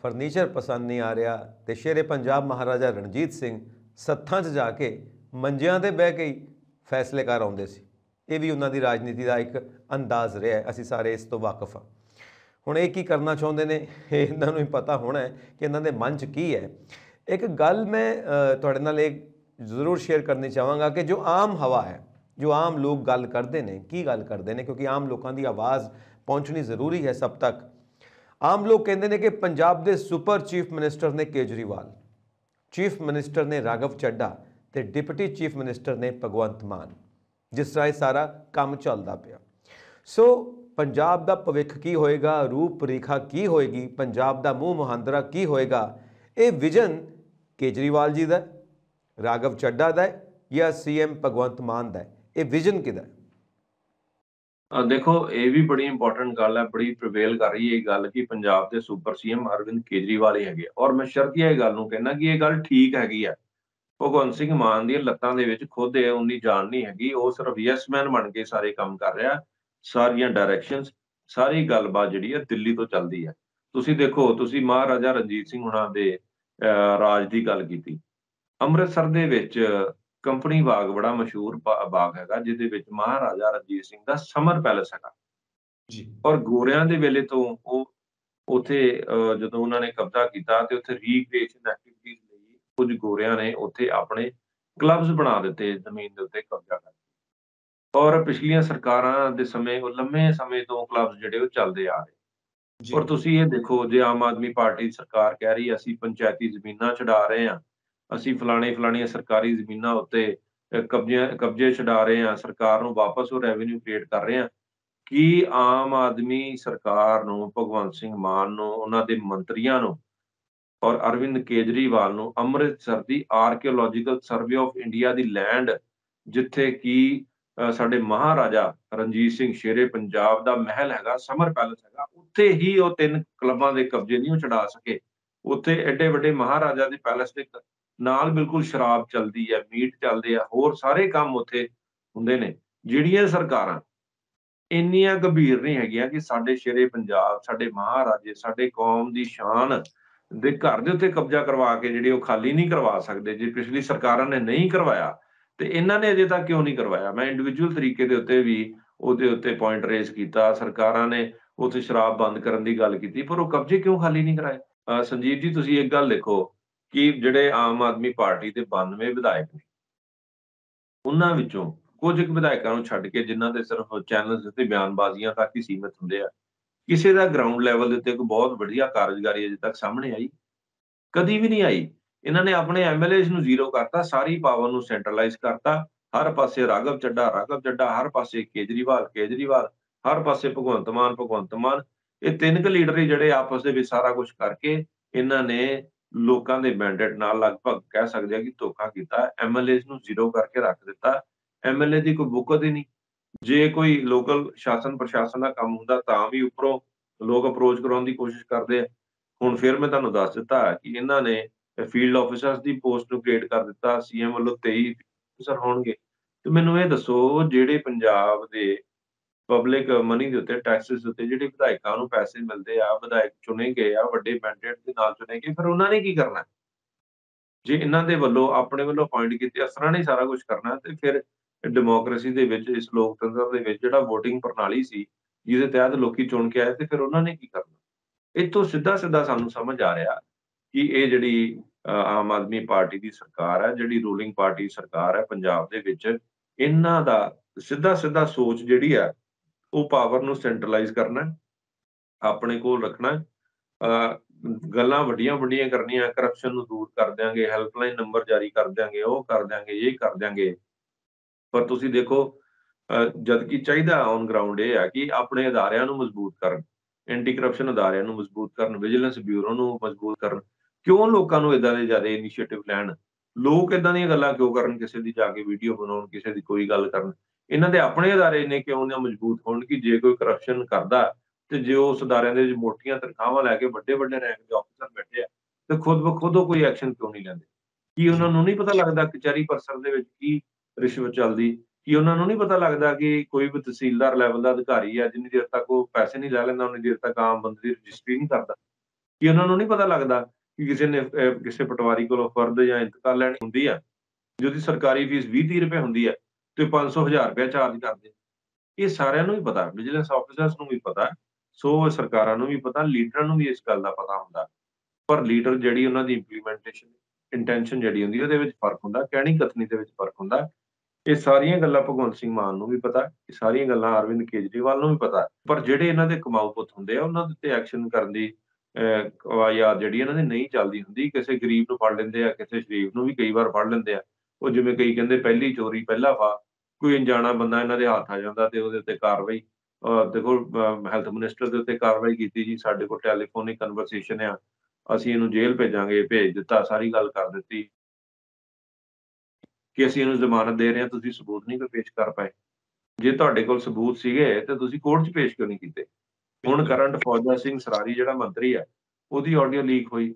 ਫਰਨੀਚਰ ਪਸੰਦ ਨਹੀਂ ਆ ਰਿਹਾ ਤੇ ਸ਼ੇਰੇ ਪੰਜਾਬ ਮਹਾਰਾਜਾ ਰਣਜੀਤ ਸਿੰਘ ਸੱਥਾਂ 'ਚ ਜਾ ਕੇ ਮੰਜਿਆਂ ਤੇ ਬਹਿ ਕੇ ਹੀ ਫੈਸਲੇ ਕਰ ਆਉਂਦੇ ਸੀ। ਇਹ ਵੀ ਉਹਨਾਂ ਦੀ ਰਾਜਨੀਤੀ ਦਾ ਇੱਕ ਅੰਦਾਜ਼ ਰਿਹਾ ਹੈ, ਅਸੀਂ ਸਾਰੇ ਇਸ ਤੋਂ ਵਾਕਿਫ ਹਾਂ। ਹੁਣ ਇਹ ਕੀ ਕਰਨਾ ਚਾਹੁੰਦੇ ਨੇ, ਇਹ ਇਹਨਾਂ ਨੂੰ ਹੀ ਪਤਾ ਹੋਣਾ ਹੈ ਕਿ ਇਹਨਾਂ ਦੇ ਮਨ 'ਚ ਕੀ ਹੈ। ਇੱਕ ਗੱਲ ਮੈਂ ਤੁਹਾਡੇ ਨਾਲ ਇਹ ਜ਼ਰੂਰ ਸ਼ੇਅਰ ਕਰਨੀ ਚਾਹਾਂਗਾ ਕਿ ਜੋ ਆਮ ਹਵਾ ਹੈ, ਜੋ ਆਮ ਲੋਕ ਗੱਲ ਕਰਦੇ ਨੇ, ਕੀ ਗੱਲ ਕਰਦੇ ਨੇ, ਕਿਉਂਕਿ ਆਮ ਲੋਕਾਂ ਦੀ ਆਵਾਜ਼ ਪਹੁੰਚਣੀ ਜ਼ਰੂਰੀ ਹੈ ਸਭ ਤੱਕ। ਆਮ ਲੋਕ ਕਹਿੰਦੇ ਨੇ ਕਿ ਪੰਜਾਬ ਦੇ ਸੁਪਰ ਚੀਫ ਮਿਨਿਸਟਰ ਨੇ ਕੇਜਰੀਵਾਲ, ਚੀਫ ਮਿਨਿਸਟਰ ਨੇ ਰਾਘਵ ਚੱਡਾ ਤੇ ਡਿਪਟੀ ਚੀਫ ਮਿਨਿਸਟਰ ਨੇ ਭਗਵੰਤ ਮਾਨ, ਜਿਸ ਤਰ੍ਹਾਂ ਇਹ ਸਾਰਾ ਕੰਮ ਚੱਲਦਾ ਪਿਆ। ਸੋ ਪੰਜਾਬ ਦਾ ਭਵਿੱਖ ਕੀ ਹੋਏਗਾ, ਰੂਪ ਰੇਖਾ ਕੀ ਹੋਏਗੀ, ਪੰਜਾਬ ਦਾ ਮੂੰਹ ਮੁਹਾਂਦਰਾ ਕੀ ਹੋਏਗਾ, ਇਹ ਵਿਜ਼ਨ ਕੇਜਰੀਵਾਲ ਜੀ ਦਾ, ਰਾਘਵ ਚੱਡਾ ਦਾ ਜਾਂ ਸੀਐਮ ਭਗਵੰਤ ਮਾਨ ਦਾ, ਇਹ ਵਿਜ਼ਨ ਕਿਹਦਾ? ਦੇਖੋ, ਇਹ ਵੀ ਬੜੀ ਇੰਪੋਰਟੈਂਟ ਗੱਲ ਹੈ, ਬੜੀ ਪ੍ਰੀਵੇਲ ਕਰ ਰਹੀ ਹੈ ਇਹ ਗੱਲ ਕਿ ਪੰਜਾਬ ਦੇ ਸੁਪਰ ਸੀਐਮ ਅਰਵਿੰਦ ਕੇਜਰੀਵਾਲ ਹੀ ਹੈਗੇ। ਔਰ ਮੈਂ ਸ਼ਰਤੀਆ ਇਹ ਗੱਲ ਨੂੰ ਕਹਿੰਦਾ ਕਿ ਇਹ ਗੱਲ ਠੀਕ ਹੈਗੀ ਆ। ਭਗਵੰਤ ਸਿੰਘ ਮਾਨ ਦੀਆਂ ਲੱਤਾਂ ਦੇ ਵਿੱਚ ਖੁਦ ਇਹ ਉਨੀ ਜਾਨ ਨਹੀਂ ਹੈਗੀ, ਉਹ ਸਿਰਫ ਯੈਸ ਮੈਨ ਬਣ ਕੇ ਸਾਰੇ ਕੰਮ ਕਰ ਰਿਹਾ। ਸਾਰੀਆਂ ਡਾਇਰੈਕਸ਼ਨਸ, ਸਾਰੀ ਗੱਲਬਾਤ ਜਿਹੜੀ ਹੈ ਦਿੱਲੀ ਤੋਂ ਚੱਲਦੀ ਹੈ। ਤੁਸੀਂ ਦੇਖੋ, ਤੁਸੀਂ ਮਹਾਰਾਜਾ ਰਣਜੀਤ ਸਿੰਘ ਹੁਣਾਂ ਦੇ ਰਾਜ ਦੀ ਗੱਲ ਕੀਤੀ। ਅੰਮ੍ਰਿਤਸਰ ਦੇ ਵਿੱਚ ਕੰਪਨੀ ਬਾਗ ਬੜਾ ਮਸ਼ਹੂਰ ਬਾਗ ਹੈਗਾ, ਜਿਹਦੇ ਵਿੱਚ ਮਹਾਰਾਜਾ ਰਣਜੀਤ ਸਿੰਘ ਦਾ ਸਮਰ ਪੈਲੇਸ ਹੈਗਾ। ਜੀ। ਔਰ ਗੋਰਿਆਂ ਦੇ ਵੇਲੇ ਤੋਂ ਉਹ ਉੱਥੇ ਜਦੋਂ ਉਹਨਾਂ ਨੇ ਕਬਜ਼ਾ ਕੀਤਾ ਤੇ ਉੱਥੇ ਰੀਕ੍ਰੀਏਸ਼ਨ ਐਕਟੀਵਿਟੀਜ਼ ਲਈ ਕੁਝ ਗੋਰਿਆਂ ਨੇ ਉੱਥੇ ਆਪਣੇ ਕਲੱਬਸ ਬਣਾ ਦਿੱਤੇ ਜ਼ਮੀਨ ਦੇ ਉੱਤੇ ਕਬਜ਼ਾ ਕਰਕੇ। ਔਰ ਪਿਛਲੀਆਂ ਸਰਕਾਰਾਂ ਦੇ ਸਮੇਂ, ਉਹ ਲੰਮੇ ਸਮੇਂ ਤੋਂ ਕਲੱਬਸ ਜਿਹੜੇ ਉਹ ਚੱਲਦੇ ਆ ਰਹੇ। ਔਰ ਤੁਸੀਂ ਇਹ ਦੇਖੋ, ਜੇ ਆਮ ਆਦਮੀ ਪਾਰਟੀ ਦੀ ਸਰਕਾਰ ਕਹਿ ਰਹੀ ਅਸੀਂ ਪੰਚਾਇਤੀ ਜ਼ਮੀਨਾਂ ਛਡਾ ਰਹੇ ਹਾਂ, ਅਸੀਂ ਫਲਾਣੀਆਂ ਸਰਕਾਰੀ ਜ਼ਮੀਨਾਂ ਉੱਤੇ ਕਬਜ਼ੇ ਛਡਾ ਰਹੇ ਹਾਂ, ਸਰਕਾਰ ਨੂੰ ਵਾਪਸ ਉਹ ਰੈਵਨਿਊ ਕ੍ਰੀਏਟ ਕਰ ਰਹੇ ਹਾਂ, ਕੀ ਆਮ ਆਦਮੀ ਸਰਕਾਰ ਨੂੰ, ਭਗਵੰਤ ਸਿੰਘ ਮਾਨ ਨੂੰ, ਉਹਨਾਂ ਦੇ ਮੰਤਰੀਆਂ ਨੂੰ ਔਰ ਅਰਵਿੰਦ ਕੇਜਰੀਵਾਲ ਨੂੰ ਅੰਮ੍ਰਿਤਸਰ ਦੀ ਆਰਕੀਓਲੋਜੀਕਲ ਸਰਵੇ ਆਫ ਇੰਡੀਆ ਦੀ ਲੈਂਡ, ਜਿੱਥੇ ਕਿ ਸਾਡੇ ਮਹਾਰਾਜਾ ਰਣਜੀਤ ਸਿੰਘ ਸ਼ੇਰੇ ਪੰਜਾਬ ਦਾ ਮਹਿਲ ਹੈਗਾ, ਸਮਰ ਪੈਲੇਸ ਹੈਗਾ, ਉੱਥੇ ਹੀ ਉਹ 3 ਕਲੱਬਾਂ ਦੇ ਕਬਜ਼ੇ ਨਹੀਂ ਛਡਾ ਸਕੇ। ਉੱਥੇ ਐਡੇ ਵੱਡੇ ਮਹਾਰਾਜਾ ਦੇ ਪੈਲੇਸ ਦੇ ਨਾਲ ਬਿਲਕੁਲ ਸ਼ਰਾਬ ਚੱਲਦੀ ਹੈ, ਮੀਟ ਚੱਲਦੇ ਆ, ਹੋਰ ਸਾਰੇ ਕੰਮ ਉੱਥੇ ਹੁੰਦੇ ਨੇ। ਜਿਹੜੀਆਂ ਸਰਕਾਰਾਂ ਇੰਨੀਆਂ ਗੰਭੀਰ ਨਹੀਂ ਹੈਗੀਆਂ ਕਿ ਸਾਡੇ ਸ਼ੇਰੇ ਪੰਜਾਬ, ਸਾਡੇ ਮਹਾਰਾਜੇ, ਸਾਡੇ ਕੌਮ ਦੀ ਸ਼ਾਨ ਦੇ ਘਰ ਦੇ ਉੱਤੇ ਕਬਜ਼ਾ ਕਰਵਾ ਕੇ ਜਿਹੜੇ ਉਹ ਖਾਲੀ ਨਹੀਂ ਕਰਵਾ ਸਕਦੇ। ਜੇ ਪਿਛਲੀ ਸਰਕਾਰਾਂ ਨੇ ਨਹੀਂ ਕਰਵਾਇਆ ਤੇ ਇਹਨਾਂ ਨੇ ਅਜੇ ਤੱਕ ਕਿਉਂ ਨਹੀਂ ਕਰਵਾਇਆ? ਮੈਂ ਇੰਡੀਵਿਜੂਅਲ ਤਰੀਕੇ ਦੇ ਉੱਤੇ ਵੀ ਉਹਦੇ ਉੱਤੇ ਪੁਆਇੰਟ ਰੇਜ਼ ਕੀਤਾ। ਸਰਕਾਰਾਂ ਨੇ ਉੱਥੇ ਸ਼ਰਾਬ ਬੰਦ ਕਰਨ ਦੀ ਗੱਲ ਕੀਤੀ, ਪਰ ਉਹ ਕਬਜ਼ੇ ਕਿਉਂ ਖਾਲੀ ਨਹੀਂ ਕਰਾਏ? ਸੰਜੀਵ ਜੀ, ਤੁਸੀਂ ਇੱਕ ਗੱਲ ਦੇਖੋ ਕਿ ਜਿਹੜੇ ਆਮ ਆਦਮੀ ਪਾਰਟੀ ਦੇ 92 ਵਿਧਾਇਕ ਨੇ, ਉਹਨਾਂ ਵਿੱਚੋਂ ਕੁਝ ਕੁ ਵਿਧਾਇਕਾਂ ਨੂੰ ਛੱਡ ਕੇ, ਜਿਨ੍ਹਾਂ ਦੇ ਸਿਰਫ ਚੈਨਲਸ ਤੇ ਬਿਆਨਬਾਜ਼ੀਆਂ ਤੱਕ ਹੀ ਸੀਮਿਤ ਹੁੰਦੇ ਆ, ਕਿਸੇ ਦਾ ਗਰਾਊਂਡ ਲੈਵਲ ਦੇ ਉੱਤੇ ਕੋਈ ਬਹੁਤ ਵਧੀਆ ਕਾਰਜਕਾਰੀ ਅਜੇ ਤੱਕ ਸਾਹਮਣੇ ਆਈ? ਕਦੀ ਵੀ ਨਹੀਂ ਆਈ। ਇਹਨਾਂ ਨੇ ਆਪਣੇ ਐਮਐਲਏਜ਼ ਨੂੰ ਜ਼ੀਰੋ ਕਰਤਾ, ਸਾਰੀ ਪਾਵਰ ਨੂੰ ਸੈਂਟਰਲਾਈਜ਼ ਕਰਤਾ। ਹਰ ਪਾਸੇ ਰਾਘਵ ਚੱਡਾ, ਹਰ ਪਾਸੇ ਕੇਜਰੀਵਾਲ, ਹਰ ਪਾਸੇ ਭਗਵੰਤ ਮਾਨ। ਇਹ 3 ਕੁ ਲੀਡਰ ਹੀ ਜਿਹੜੇ ਆਪਸ ਦੇ ਵਿੱਚ ਸਾਰਾ ਕੁਝ ਕਰਕੇ ਇਹਨਾਂ ਨੇ ਲੋਕਾਂ ਦੇ ਮੈਂਡੇਟ ਨਾਲ ਲਗਭਗ ਕਹਿ ਸਕਦੇ ਆ ਕਿ ਧੋਖਾ ਕੀਤਾ। ਐਮਐਲਏਜ਼ ਨੂੰ ਜ਼ੀਰੋ ਕਰਕੇ ਰੱਖ ਦਿੱਤਾ। ਐਮਐਲਏ ਦੀ ਕੋਈ ਵੁਕਤ ਹੀ ਨਹੀਂ। ਜੇ ਕੋਈ ਲੋਕਲ ਸ਼ਾਸਨ ਪ੍ਰਸ਼ਾਸਨ ਦਾ ਕੰਮ ਹੁੰਦਾ ਤਾਂ ਵੀ ਉੱਪਰੋਂ ਲੋਕ ਅਪਰੋਚ ਕਰਾਉਣ ਦੀ ਕੋਸ਼ਿਸ਼ ਕਰਦੇ ਆ। ਹੁਣ ਫਿਰ ਮੈਂ ਤੁਹਾਨੂੰ ਦੱਸ ਦਿੱਤਾ ਕਿ ਇਹਨਾਂ ਨੇ ਫੀਲਡ ਆਫਿਸਰਸ ਦੀ ਪੋਸਟ ਨੂੰ ਕ੍ਰੀਏਟ ਕਰ ਦਿੱਤਾ। ਸੀਐਮ ਵੱਲੋਂ 23 ਅਫਸਰ ਹੋਣਗੇ। ਤੇ ਮੈਨੂੰ ਇਹ ਦੱਸੋ, ਜਿਹੜੇ ਪੰਜਾਬ ਦੇ ਪਬਲਿਕ ਮਨੀ ਦੇ ਉੱਤੇ, ਟੈਕਸਿਸ ਦੇ ਉੱਤੇ ਜਿਹੜੇ ਵਿਧਾਇਕਾਂ ਨੂੰ ਪੈਸੇ ਮਿਲਦੇ ਆ, ਵਿਧਾਇਕ ਚੁਣੇ ਗਏ ਆ, ਵੱਡੇ ਮੈਂਡੇਟ ਦੇ ਨਾਲ ਚੁਣੇ ਗਏ, ਫਿਰ ਉਹਨਾਂ ਨੇ ਕੀ ਕਰਨਾ? ਜੇ ਇਹਨਾਂ ਦੇ ਵੱਲੋਂ ਆਪਣੇ ਵੱਲੋਂ ਅਪਾਇੰਟ ਕੀਤੇ ਅਫਸਰਾਂ ਨੇ ਸਾਰਾ ਕੁਝ ਕਰਨਾ, ਤੇ ਫਿਰ ਡੈਮੋਕ੍ਰੇਸੀ ਦੇ ਵਿੱਚ, ਇਸ ਲੋਕਤੰਤਰ ਦੇ ਵਿੱਚ ਜਿਹੜਾ VOTING ਪ੍ਰਣਾਲੀ ਸੀ, ਜਿਹਦੇ ਤਹਿਤ ਲੋਕੀ ਚੁਣ ਕੇ ਆਏ, ਤੇ ਫਿਰ ਉਹਨਾਂ ਨੇ ਕੀ ਕਰਨਾ? ਇੱਥੋਂ ਸਿੱਧਾ ਸਾਨੂੰ ਸਮਝ ਆ ਰਿਹਾ ਕਿ ਇਹ ਜਿਹੜੀ ਆਮ ਆਦਮੀ ਪਾਰਟੀ ਦੀ ਸਰਕਾਰ ਹੈ, ਜਿਹੜੀ ਰੂਲਿੰਗ ਪਾਰਟੀ ਸਰਕਾਰ ਹੈ ਪੰਜਾਬ ਦੇ ਵਿੱਚ, ਇਹਨਾਂ ਦਾ ਸਿੱਧਾ ਸੋਚ ਜਿਹੜੀ ਹੈ ਉਹ ਪਾਵਰ ਨੂੰ ਸੈਂਟਰਲਾਈਜ਼ ਕਰਨਾ, ਆਪਣੇ ਕੋਲ ਰੱਖਣਾ, ਗੱਲਾਂ ਵੱਡੀਆਂ ਕਰਨੀਆਂ, ਕਰਪਸ਼ਨ ਨੂੰ ਦੂਰ ਕਰ ਦਿਆਂਗੇ, ਹੈਲਪਲਾਈਨ ਨੰਬਰ ਜਾਰੀ ਕਰ ਦਿਆਂਗੇ, ਉਹ ਕਰ ਦਿਆਂਗੇ, ਇਹ ਕਰ ਦਿਆਂਗੇ। ਪਰ ਤੁਸੀਂ ਦੇਖੋ, ਜਦਕਿ ਚਾਹੀਦਾ ਔਨ ਗਰਾਊਂਡ ਇਹ ਹੈ ਕਿ ਆਪਣੇ ਅਦਾਰਿਆਂ ਨੂੰ ਮਜ਼ਬੂਤ ਕਰਨ, ਐਂਟੀ ਕਰਪਸ਼ਨ ਅਦਾਰਿਆਂ ਨੂੰ ਮਜ਼ਬੂਤ ਕਰਨ, ਵਿਜੀਲੈਂਸ ਬਿਊਰੋ ਨੂੰ ਮਜ਼ਬੂਤ ਕਰਨ। ਕਿਉਂ ਲੋਕਾਂ ਨੂੰ ਏਦਾਂ ਦੇ ਜ਼ਿਆਦਾ ਇਨੀਸ਼ੀਏਟਿਵ ਲੈਣ? ਲੋਕ ਏਦਾਂ ਦੀਆਂ ਗੱਲਾਂ ਕਿਉਂ ਕਰਨ? ਕਿਸੇ ਦੀ ਜਾ ਕੇ ਵੀਡੀਓ ਬਣਾਉਣ, ਕਿਸੇ ਦੀ ਕੋਈ ਗੱਲ ਕਰਨ। ਇਹਨਾਂ ਦੇ ਆਪਣੇ ਅਦਾਰੇ ਨੇ ਕਿਉਂ ਨਾ ਮਜ਼ਬੂਤ ਹੋਣ ਕਿ ਜੇ ਕੋਈ ਕਰਪਸ਼ਨ ਕਰਦਾ ਤੇ ਜੇ ਉਸ ਅਦਾਰਿਆਂ ਦੇ ਵਿੱਚ ਮੋਟੀਆਂ ਤਨਖਾਹਾਂ ਲੈ ਕੇ ਵੱਡੇ ਰੈਂਕ ਦੇ ਅਫਸਰ ਬੈਠੇ ਆ, ਤੇ ਖੁਦ ਬਖੁਦ ਉਹ ਕੋਈ ਐਕਸ਼ਨ ਕਿਉਂ ਨਹੀਂ ਲੈਂਦੇ? ਕੀ ਉਹਨਾਂ ਨੂੰ ਨਹੀਂ ਪਤਾ ਲੱਗਦਾ ਕਚਹਿਰੀ ਪਰਸਰ ਦੇ ਵਿੱਚ ਕੀ ਰਿਸ਼ਵਤ ਚੱਲਦੀ? ਕੀ ਉਹਨਾਂ ਨੂੰ ਨਹੀਂ ਪਤਾ ਲੱਗਦਾ ਕਿ ਕੋਈ ਵੀ ਤਹਿਸੀਲਦਾਰ ਲੈਵਲ ਦਾ ਅਧਿਕਾਰੀ ਆ, ਜਿੰਨੀ ਦੇਰ ਤੱਕ ਉਹ ਪੈਸੇ ਨਹੀਂ ਲੈ ਲੈਂਦਾ, ਉਨੀ ਦੇਰ ਤੱਕ ਆਮ ਬੰਦੇ ਦੀ ਰਜਿਸਟਰੀ ਨਹੀਂ ਕਰਦਾ? ਕਿ ਉਹਨਾਂ ਨੂੰ ਨਹੀਂ ਪਤਾ ਲੱਗਦਾ ਕਿ ਕਿਸੇ ਨੇ ਕਿਸੇ ਪਟਵਾਰੀ ਕੋਲੋਂ ਫਰਦ ਜਾਂ ਇੰਤਕਾਲ ਲੈਣੀ ਹੁੰਦੀ ਆ, ਜੇ ਉਹਦੀ ਸਰਕਾਰੀ ਫੀਸ 20-30 ਰੁਪਏ ਹੁੰਦੀ ਹੈ ਤੇ 500-1000 ਰੁਪਇਆ ਚਾਰਜ ਕਰਦੇ। ਇਹ ਸਾਰਿਆਂ ਨੂੰ ਹੀ ਪਤਾ, ਵਿਜੀਲੈਂਸ ਆਫੀਸਰਸ ਨੂੰ ਵੀ ਪਤਾ, ਸੋ ਸਰਕਾਰਾਂ ਨੂੰ ਵੀ ਪਤਾ, ਲੀਡਰਾਂ ਨੂੰ ਵੀ ਇਸ ਗੱਲ ਦਾ ਪਤਾ ਹੁੰਦਾ। ਪਰ ਲੀਡਰ ਜਿਹੜੀ ਉਹਨਾਂ ਦੀ ਇੰਪਲੀਮੈਂਟੇਸ਼ਨ ਇੰਟੈਂਸ਼ਨ ਜਿਹੜੀ ਹੁੰਦੀ ਉਹਦੇ ਵਿੱਚ ਫਰਕ ਹੁੰਦਾ, ਕਹਿਣੀ ਕਥਨੀ ਦੇ ਵਿੱਚ ਫਰਕ ਹੁੰਦਾ। ਇਹ ਸਾਰੀਆਂ ਗੱਲਾਂ ਭਗਵੰਤ ਸਿੰਘ ਮਾਨ ਨੂੰ ਵੀ ਪਤਾ, ਇਹ ਸਾਰੀਆਂ ਗੱਲਾਂ ਅਰਵਿੰਦ ਕੇਜਰੀਵਾਲ ਨੂੰ ਵੀ ਪਤਾ। ਪਰ ਜਿਹੜੇ ਇਹਨਾਂ ਦੇ ਕਮਾਊ ਪੁੱਤ ਹੁੰਦੇ ਆ, ਉਹਨਾਂ ਦੇ ਉੱਤੇ ਐਕਸ਼ਨ ਕਰਨ ਦੀ ਕਵਾਇਦ ਜਿਹੜੀ ਇਹਨਾਂ ਦੀ ਨਹੀਂ ਚੱਲਦੀ ਹੁੰਦੀ। ਕਿਸੇ ਗਰੀਬ ਨੂੰ ਫੜ ਲੈਂਦੇ ਆ, ਕਿਸੇ ਸ਼ਰੀਫ ਨੂੰ ਵੀ ਕਈ ਵਾਰ ਫੜ ਲੈਂਦੇ ਆ। ਉਹ ਜਿਵੇਂ ਕਈ ਕਹਿੰਦੇ ਪਹਿਲੀ ਚੋਰੀ ਪਹਿਲਾ ਫਾਹ, ਕੋਈ ਅਣਜਾਣਾ ਬੰਦਾ ਇਹਨਾਂ ਦੇ ਹੱਥ ਆ ਜਾਂਦਾ ਤੇ ਉਹਦੇ ਉੱਤੇ ਕਾਰਵਾਈ। ਦੇਖੋ ਹੈਲਥ ਮਿਨਿਸਟਰ ਦੇ ਉੱਤੇ ਕਾਰਵਾਈ ਕੀਤੀ ਜੀ, ਸਾਡੇ ਕੋਲ ਟੈਲੀਫੋਨਿਕ ਕਨਵਰਸੇਸ਼ਨ ਆ, ਅਸੀਂ ਇਹਨੂੰ ਜੇਲ੍ਹ ਭੇਜਾਂਗੇ, ਭੇਜ ਦਿੱਤਾ, ਸਾਰੀ ਗੱਲ ਕਰ ਦਿੱਤੀ ਕਿ ਅਸੀਂ ਇਹਨੂੰ ਜ਼ਮਾਨਤ ਦੇ ਰਹੇ ਹਾਂ, ਤੁਸੀਂ ਸਬੂਤ ਨਹੀਂ ਕੋਈ ਪੇਸ਼ ਕਰ ਪਾਏ। ਜੇ ਤੁਹਾਡੇ ਕੋਲ ਸਬੂਤ ਸੀਗੇ ਤੇ ਤੁਸੀਂ ਕੋਰਟ 'ਚ ਪੇਸ਼ ਕਿਉਂ ਨਹੀਂ ਕੀਤੇ? ਹੁਣ ਬਿਲਕੁਲ ਕਰੰਟ ਫੌਜਾ ਸਿੰਘ ਸਰਾਰੀ ਜਿਹੜਾ ਮੰਤਰੀ ਆ, ਉਹਦੀ ਆਡੀਓ ਲੀਕ ਹੋਈ।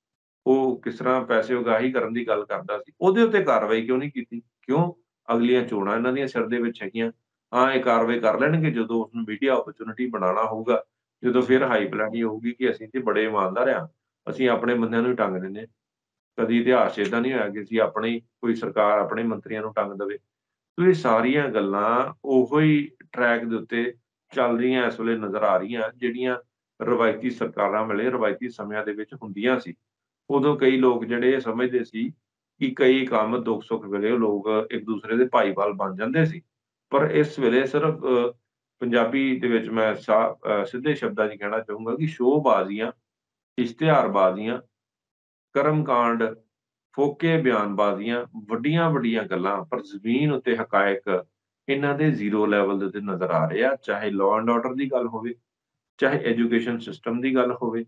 ਉਹ ਕਿਸ ਤਰ੍ਹਾਂ ਪੈਸੇ ਉਗਾਹੀ ਕਰਨ ਦੀ ਗੱਲ ਕਰਦਾ ਸੀ, ਉਹਦੇ ਉੱਤੇ ਕਾਰਵਾਈ ਕਿਉਂ ਨਹੀਂ ਕੀਤੀ? ਕਿਉਂ? ਅਗਲੀਆਂ ਚੋਣਾਂ ਇਹਨਾਂ ਦੀਆਂ ਸਿਰ ਦੇ ਵਿੱਚ ਹੈਗੀਆਂ। ਹਾਂ, ਇਹ ਕਾਰਵਾਈ ਕਰ ਲੈਣਗੇ ਜਦੋਂ ਉਸਨੂੰ ਮੀਡੀਆ ਓਪਰਚੁਨਿਟੀ ਬਣਾਉਣਾ ਹੋਊਗਾ, ਜਦੋਂ ਜੀ ਫਿਰ ਹਾਈਪਲਾਈਨ ਹੋਊਗੀ ਕਿ ਅਸੀਂ ਤੇ ਬੜੇ ਇਮਾਨਦਾਰ ਆ, ਅਸੀਂ ਆਪਣੇ ਬੰਦਿਆਂ ਨੂੰ ਹੀ ਟੰਗ ਦਿੰਦੇ ਹਾਂ। ਕਦੀ ਇਤਿਹਾਸ 'ਚ ਏਦਾਂ ਨਹੀਂ ਹੋਇਆ ਕਿ ਅਸੀਂ ਆਪਣੇ ਹੀ ਕੋਈ ਸਰਕਾਰ ਆਪਣੇ ਮੰਤਰੀਆਂ ਨੂੰ ਟੰਗ ਦੇਵੇ। ਸੋ ਇਹ ਸਾਰੀਆਂ ਗੱਲਾਂ ਉਹੋ ਹੀ ਟਰੈਕ ਦੇ ਉੱਤੇ ਚੱਲ ਰਹੀਆਂ ਇਸ ਵੇਲੇ ਨਜ਼ਰ ਆ ਰਹੀਆਂ, ਜਿਹੜੀਆਂ ਰਵਾਇਤੀ ਸਰਕਾਰਾਂ ਵੇਲੇ, ਰਵਾਇਤੀ ਸਮਿਆਂ ਦੇ ਵਿੱਚ ਹੁੰਦੀਆਂ ਸੀ। ਉਦੋਂ ਕਈ ਲੋਕ ਜਿਹੜੇ ਇਹ ਸਮਝਦੇ ਸੀ ਕਿ ਕਈ ਕੰਮ ਦੁੱਖ-ਸੁੱਖ ਵੇਲੇ ਲੋਕ ਇੱਕ-ਦੂਸਰੇ ਦੇ ਭਾਈਵਾਲ ਬਣ ਜਾਂਦੇ ਸੀ। ਪਰ ਇਸ ਵੇਲੇ ਸਿਰਫ ਪੰਜਾਬੀ ਦੇ ਵਿੱਚ ਮੈਂ ਸਿੱਧੇ ਸ਼ਬਦਾਂ 'ਚ ਕਹਿਣਾ ਚਾਹੂੰਗਾ ਕਿ ਸ਼ੋਅਬਾਜ਼ੀਆਂ, ਇਸ਼ਤਿਹਾਰਬਾਜ਼ੀਆਂ, ਕਰਮਕਾਂਡ, ਫੋਕੇ ਬਿਆਨਬਾਜ਼ੀਆਂ, ਵੱਡੀਆਂ-ਵੱਡੀਆਂ ਗੱਲਾਂ ਪਰ ਜ਼ਮੀਨ ਉੱਤੇ ਹਕਾਇਕ ਇਹਨਾਂ ਦੇ ਜ਼ੀਰੋ ਲੈਵਲ ਦੇ ਉੱਤੇ ਨਜ਼ਰ ਆ ਰਹੇ ਆ। ਚਾਹੇ ਲਾਅ ਐਂਡ ਆਰਡਰ ਦੀ ਗੱਲ ਹੋਵੇ, ਚਾਹੇ ਐਜੂਕੇਸ਼ਨ ਸਿਸਟਮ ਦੀ ਗੱਲ ਹੋਵੇ।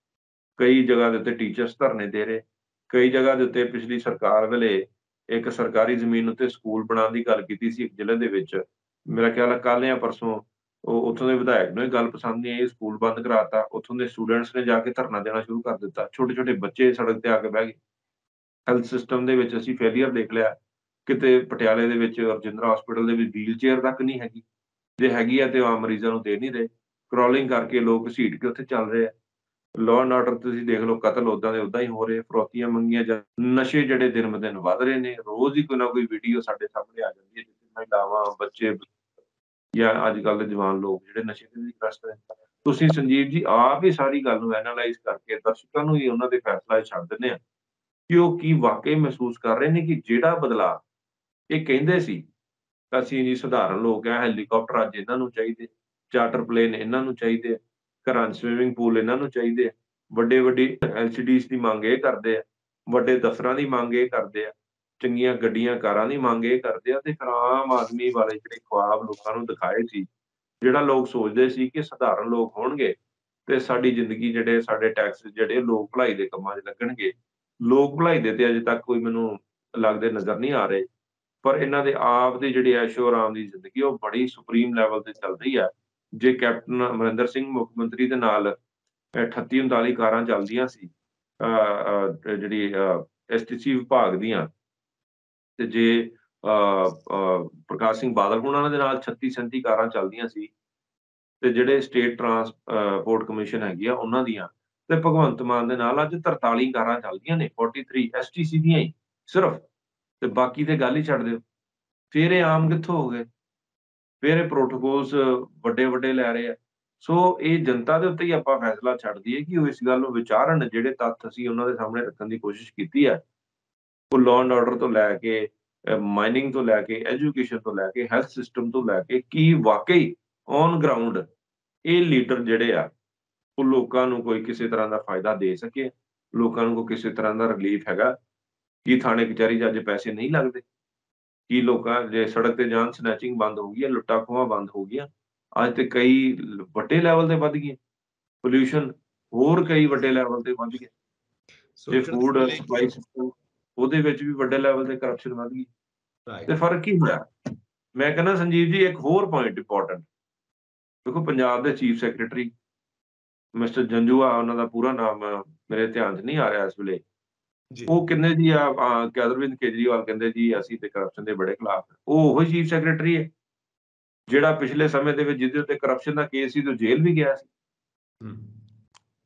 ਕਈ ਜਗ੍ਹਾ ਦੇ ਉੱਤੇ ਟੀਚਰਸ ਧਰਨੇ ਦੇ ਰਹੇ, ਕਈ ਜਗ੍ਹਾ ਦੇ ਉੱਤੇ ਪਿਛਲੀ ਸਰਕਾਰ ਵੇਲੇ ਇੱਕ ਸਰਕਾਰੀ ਜ਼ਮੀਨ ਉੱਤੇ ਸਕੂਲ ਬਣਾਉਣ ਦੀ ਗੱਲ ਕੀਤੀ ਸੀ ਇੱਕ ਜ਼ਿਲ੍ਹੇ ਦੇ ਵਿੱਚ। ਮੇਰਾ ਖਿਆਲ ਹੈ ਕੱਲ੍ਹ ਜਾਂ ਪਰਸੋਂ ਉਹ ਉੱਥੋਂ ਦੇ ਵਿਧਾਇਕ ਨੂੰ ਇਹ ਗੱਲ ਪਸੰਦ ਨਹੀਂ ਆਈ, ਸਕੂਲ ਬੰਦ ਕਰਾਤਾ। ਉੱਥੋਂ ਦੇ ਸਟੂਡੈਂਟਸ ਨੇ ਜਾ ਕੇ ਧਰਨਾ ਦੇਣਾ ਸ਼ੁਰੂ ਕਰ ਦਿੱਤਾ। ਛੋਟੇ-ਛੋਟੇ ਬੱਚੇ ਸੜਕ ਤੇ ਆ ਕੇ ਬਹਿ ਗਏ। ਹੈਲਥ ਸਿਸਟਮ ਦੇ ਵਿੱਚ ਅਸੀਂ ਫੇਲਿਅਰ ਦੇਖ ਲਿਆ। ਕਿਤੇ ਪਟਿਆਲੇ ਦੇ ਵਿੱਚ ਰਜਿੰਦਰਾ ਹਸਪੀਟਲ ਦੇ ਵਿੱਚ ਵੀਲ ਚੇਅਰ ਤੱਕ ਨਹੀਂ ਹੈਗੀ। ਜੇ ਹੈਗੀ ਆ ਤੇ ਉਹ ਆਮ ਮਰੀਜ਼ਾਂ ਨੂੰ ਦੇ ਨਹੀਂ ਰਹੇ। ਕਰੋਲਿੰਗ ਕਰਕੇ ਲੋਕ ਘਸੀਟ ਕੇ ਉੱਥੇ ਚੱਲ ਰਹੇ ਆ। ਲਾਅ ਐਂਡ ਆਰਡਰ ਤੁਸੀਂ ਦੇਖ ਲਓ, ਕਤਲ ਓਦਾਂ ਦੇ ਓਦਾਂ ਹੀ ਹੋ ਰਹੇ, ਫਿਰੌਤੀਆਂ ਮੰਗੀਆਂ ਜਾ ਨਸ਼ੇ ਜਿਹੜੇ ਦਿਨ-ਬ-ਦਿਨ ਵੱਧ ਰਹੇ ਨੇ। ਰੋਜ਼ ਹੀ ਕੋਈ ਨਾ ਕੋਈ ਵੀਡੀਓ ਸਾਡੇ ਸਾਹਮਣੇ ਆ ਜਾਂਦੀ ਹੈ ਜਿੱਥੇ ਮਹਿਲਾਵਾਂ, ਬੱਚੇ ਜਾਂ ਅੱਜ-ਕੱਲ੍ਹ ਦੇ ਜਵਾਨ ਲੋਕ ਜਿਹੜੇ ਨਸ਼ੇ ਦੇ ਵਿੱਚ ਗ੍ਰਸਤ ਨੇ। ਤੁਸੀਂ ਸੰਜੀਵ ਜੀ ਆਪ ਹੀ ਸਾਰੀ ਗੱਲ ਨੂੰ ਐਨਾਲਾਈਜ਼ ਕਰਕੇ ਦਰਸ਼ਕਾਂ ਨੂੰ ਹੀ ਉਹਨਾਂ ਦੇ ਫੈਸਲਾ 'ਚ ਛੱਡ ਦਿੰਦੇ ਆ ਕਿ ਉਹ ਕੀ ਵਾਕਈ ਮਹਿਸੂਸ ਕਰ ਰਹੇ ਨੇ ਕਿ ਜਿਹੜਾ ਬਦਲਾਅ ਇਹ ਕਹਿੰਦੇ ਸੀ, ਅਸੀਂ ਜੀ ਸਧਾਰਨ ਲੋਕ ਆ, ਹੈਲੀਕਾਪਟਰ ਅੱਜ ਇਹਨਾਂ ਨੂੰ ਚਾਹੀਦੇ, ਚਾਰਟਰ ਪਲੇਨ ਇਹਨਾਂ ਨੂੰ ਚਾਹੀਦੇ, ਘਰਾਂ 'ਚ ਸਵਿਮਿੰਗ ਪੂਲ ਇਹਨਾਂ ਨੂੰ ਚਾਹੀਦੇ ਆ, ਵੱਡੀ-ਵੱਡੀ ਐਲਸੀਡੀਜ਼ ਦੀ ਮੰਗ ਇਹ ਕਰਦੇ ਆ, ਵੱਡੇ ਦਫ਼ਤਰਾਂ ਦੀ ਮੰਗ ਇਹ ਕਰਦੇ ਆ, ਚੰਗੀਆਂ ਗੱਡੀਆਂ, ਕਾਰਾਂ ਦੀ ਮੰਗ ਇਹ ਕਰਦੇ ਆ ਤੇ ਫਿਰ ਆਮ ਆਦਮੀ ਵਾਲੇ ਜਿਹੜੇ ਖੁਆਬ ਲੋਕਾਂ ਨੂੰ ਦਿਖਾਏ ਸੀ, ਜਿਹੜਾ ਲੋਕ ਸੋਚਦੇ ਸੀ ਕਿ ਸਧਾਰਨ ਲੋਕ ਹੋਣਗੇ ਤੇ ਸਾਡੀ ਜ਼ਿੰਦਗੀ ਜਿਹੜੇ ਸਾਡੇ ਟੈਕਸ ਜਿਹੜੇ ਲੋਕ ਭਲਾਈ ਦੇ ਕੰਮਾਂ 'ਚ ਲੱਗਣਗੇ। ਲੋਕ ਭਲਾਈ ਦੇ ਤੇ ਅਜੇ ਤੱਕ ਕੋਈ ਮੈਨੂੰ ਲੱਗਦੇ ਨਜ਼ਰ ਨਹੀਂ ਆ ਰਹੇ। ਪਰ ਇਹਨਾਂ ਦੇ ਆਪ ਦੀ ਜਿਹੜੀ ਐਸ਼ੋ-ਆਰਾਮ ਦੀ ਜ਼ਿੰਦਗੀ ਉਹ ਬੜੀ ਸੁਪਰੀਮ ਲੈਵਲ ਤੇ ਚੱਲ ਰਹੀ ਹੈ। ਜੇ ਕੈਪਟਨ ਅਮਰਿੰਦਰ ਸਿੰਘ ਮੁੱਖ ਮੰਤਰੀ ਦੇ ਨਾਲ 38-39 ਕਾਰਾਂ ਚੱਲਦੀਆਂ ਸੀ ਜਿਹੜੀ ਐਸਟੀਸੀ ਵਿਭਾਗ ਦੀਆਂ ਤੇ ਜੇ ਪ੍ਰਕਾਸ਼ ਸਿੰਘ ਬਾਦਲ ਹੋਣਾ ਦੇ ਨਾਲ 36-37 ਕਾਰਾਂ ਚੱਲਦੀਆਂ ਸੀ ਤੇ ਜਿਹੜੇ ਸਟੇਟ ਟਰਾਂਸਪੋਰਟ ਕਮਿਸ਼ਨ ਹੈਗੀ ਆ ਉਹਨਾਂ ਦੀਆਂ ਤੇ ਭਗਵੰਤ ਮਾਨ ਦੇ ਨਾਲ ਅੱਜ 43 ਕਾਰਾਂ ਚੱਲਦੀਆਂ ਨੇ 43 ਐਸਟੀਸੀ ਦੀਆਂ ਹੀ ਸਿਰਫ ਤੇ ਬਾਕੀ ਤੇ ਗੱਲ ਹੀ ਛੱਡ ਦਿਓ। ਫਿਰ ਇਹ ਆਮ ਕਿੱਥੋਂ ਹੋ ਗਏ? ਫਿਰ ਇਹ ਪ੍ਰੋਟੋਕੋਲਸ ਵੱਡੇ-ਵੱਡੇ ਲੈ ਰਹੇ ਆ। ਸੋ ਇਹ ਜਨਤਾ ਦੇ ਉੱਤੇ ਹੀ ਆਪਾਂ ਫੈਸਲਾ ਛੱਡ ਦਈਏ ਕਿ ਉਹ ਇਸ ਗੱਲ ਨੂੰ ਵਿਚਾਰਨ, ਜਿਹੜੇ ਤੱਥ ਅਸੀਂ ਉਹਨਾਂ ਦੇ ਸਾਹਮਣੇ ਰੱਖਣ ਦੀ ਕੋਸ਼ਿਸ਼ ਕੀਤੀ ਹੈ। ਉਹ ਲਾਅ ਐਂਡ ਆਰਡਰ ਤੋਂ ਲੈ ਕੇ ਮਾਈਨਿੰਗ ਤੋਂ ਲੈ ਕੇ, ਐਜੂਕੇਸ਼ਨ ਤੋਂ ਲੈ ਕੇ, ਹੈਲਥ ਸਿਸਟਮ ਤੋਂ ਲੈ ਕੇ ਕੀ ਵਾਕਈ ਔਨ ਗਰਾਊਂਡ ਇਹ ਲੀਡਰ ਜਿਹੜੇ ਆ, ਉਹ ਲੋਕਾਂ ਨੂੰ ਕੋਈ ਕਿਸੇ ਤਰ੍ਹਾਂ ਦਾ ਫਾਇਦਾ ਦੇ ਸਕੇ, ਲੋਕਾਂ ਨੂੰ ਕੋਈ ਕਿਸੇ ਤਰ੍ਹਾਂ ਦਾ ਰਿਲੀਫ ਹੈਗਾ। ਕੀ ਥਾਣੇ ਕਚਹਿਰੀ 'ਚ ਅੱਜ ਪੈਸੇ ਨਹੀਂ ਲੱਗਦੇ? ਕੀ ਲੋਕਾਂ ਜੇ ਸੜਕ ਤੇ ਜਾਣ ਸਨੈਚਿੰਗ ਬੰਦ ਹੋ ਗਈ ਹੈ, ਲੁੱਟਾਂ-ਖੋਹਾਂ ਬੰਦ ਹੋ ਗਈਆਂ? ਅੱਜ ਤੇ ਕਈ ਵੱਡੇ ਲੈਵਲ ਤੇ ਵੱਧ ਗਈਆਂ। ਪੋਲਿਊਸ਼ਨ ਹੋਰ ਕਈ ਵੱਡੇ ਲੈਵਲ ਤੇ ਵੱਧ ਗਿਆ। ਜੇ ਸੋਚਣ ਫੂਡ ਵਾਲੀ ਸਪਲਾਈ ਸਿਸਟਮ ਉਹਦੇ ਵਿੱਚ ਵੀ ਵੱਡੇ ਲੈਵਲ ਤੇ ਕਰਪਸ਼ਨ ਵੱਧ ਗਈ। ਤੇ ਰਾਈਟ ਫ਼ਰਕ ਕੀ ਹੋਇਆ? ਮੈਂ ਕਹਿੰਦਾ ਸੰਜੀਵ ਜੀ ਇੱਕ ਹੋਰ ਪੁਆਇੰਟ ਇੰਪੋਰਟੈਂਟ ਦੇਖੋ ਪੰਜਾਬ ਦੇ ਚੀਫ ਸੈਕਟਰੀ ਮਿਸਟਰ ਜੰਜੂਆ ਉਹਨਾਂ ਦਾ ਪੂਰਾ ਨਾਮ ਮੇਰੇ ਧਿਆਨ 'ਚ ਨਹੀਂ ਆ ਰਿਹਾ ਇਸ ਵੇਲੇ। ਜੀ ਉਹ ਕਹਿੰਦੇ ਜੀ ਕਿ ਅਰਵਿੰਦ ਕੇਜਰੀਵਾਲ ਕਹਿੰਦੇ ਜੀ ਅਸੀਂ ਤੇ ਕਰਪਸ਼ਨ ਦੇ ਬੜੇ ਖਿਲਾਫ ਹਾਂ। ਉਹ ਉਹੀ ਚੀਫ ਸੈਕਟਰੀ ਹੈ ਜਿਹੜਾ ਪਿਛਲੇ ਸਮੇਂ ਦੇ ਵਿੱਚ ਜਿਹਦੇ ਉੱਤੇ ਕਰਪਸ਼ਨ ਦਾ ਕੇਸ ਸੀ ਤੇ ਜੇਲ੍ਹ ਵੀ ਗਿਆ ਸੀ। ਹੂੰ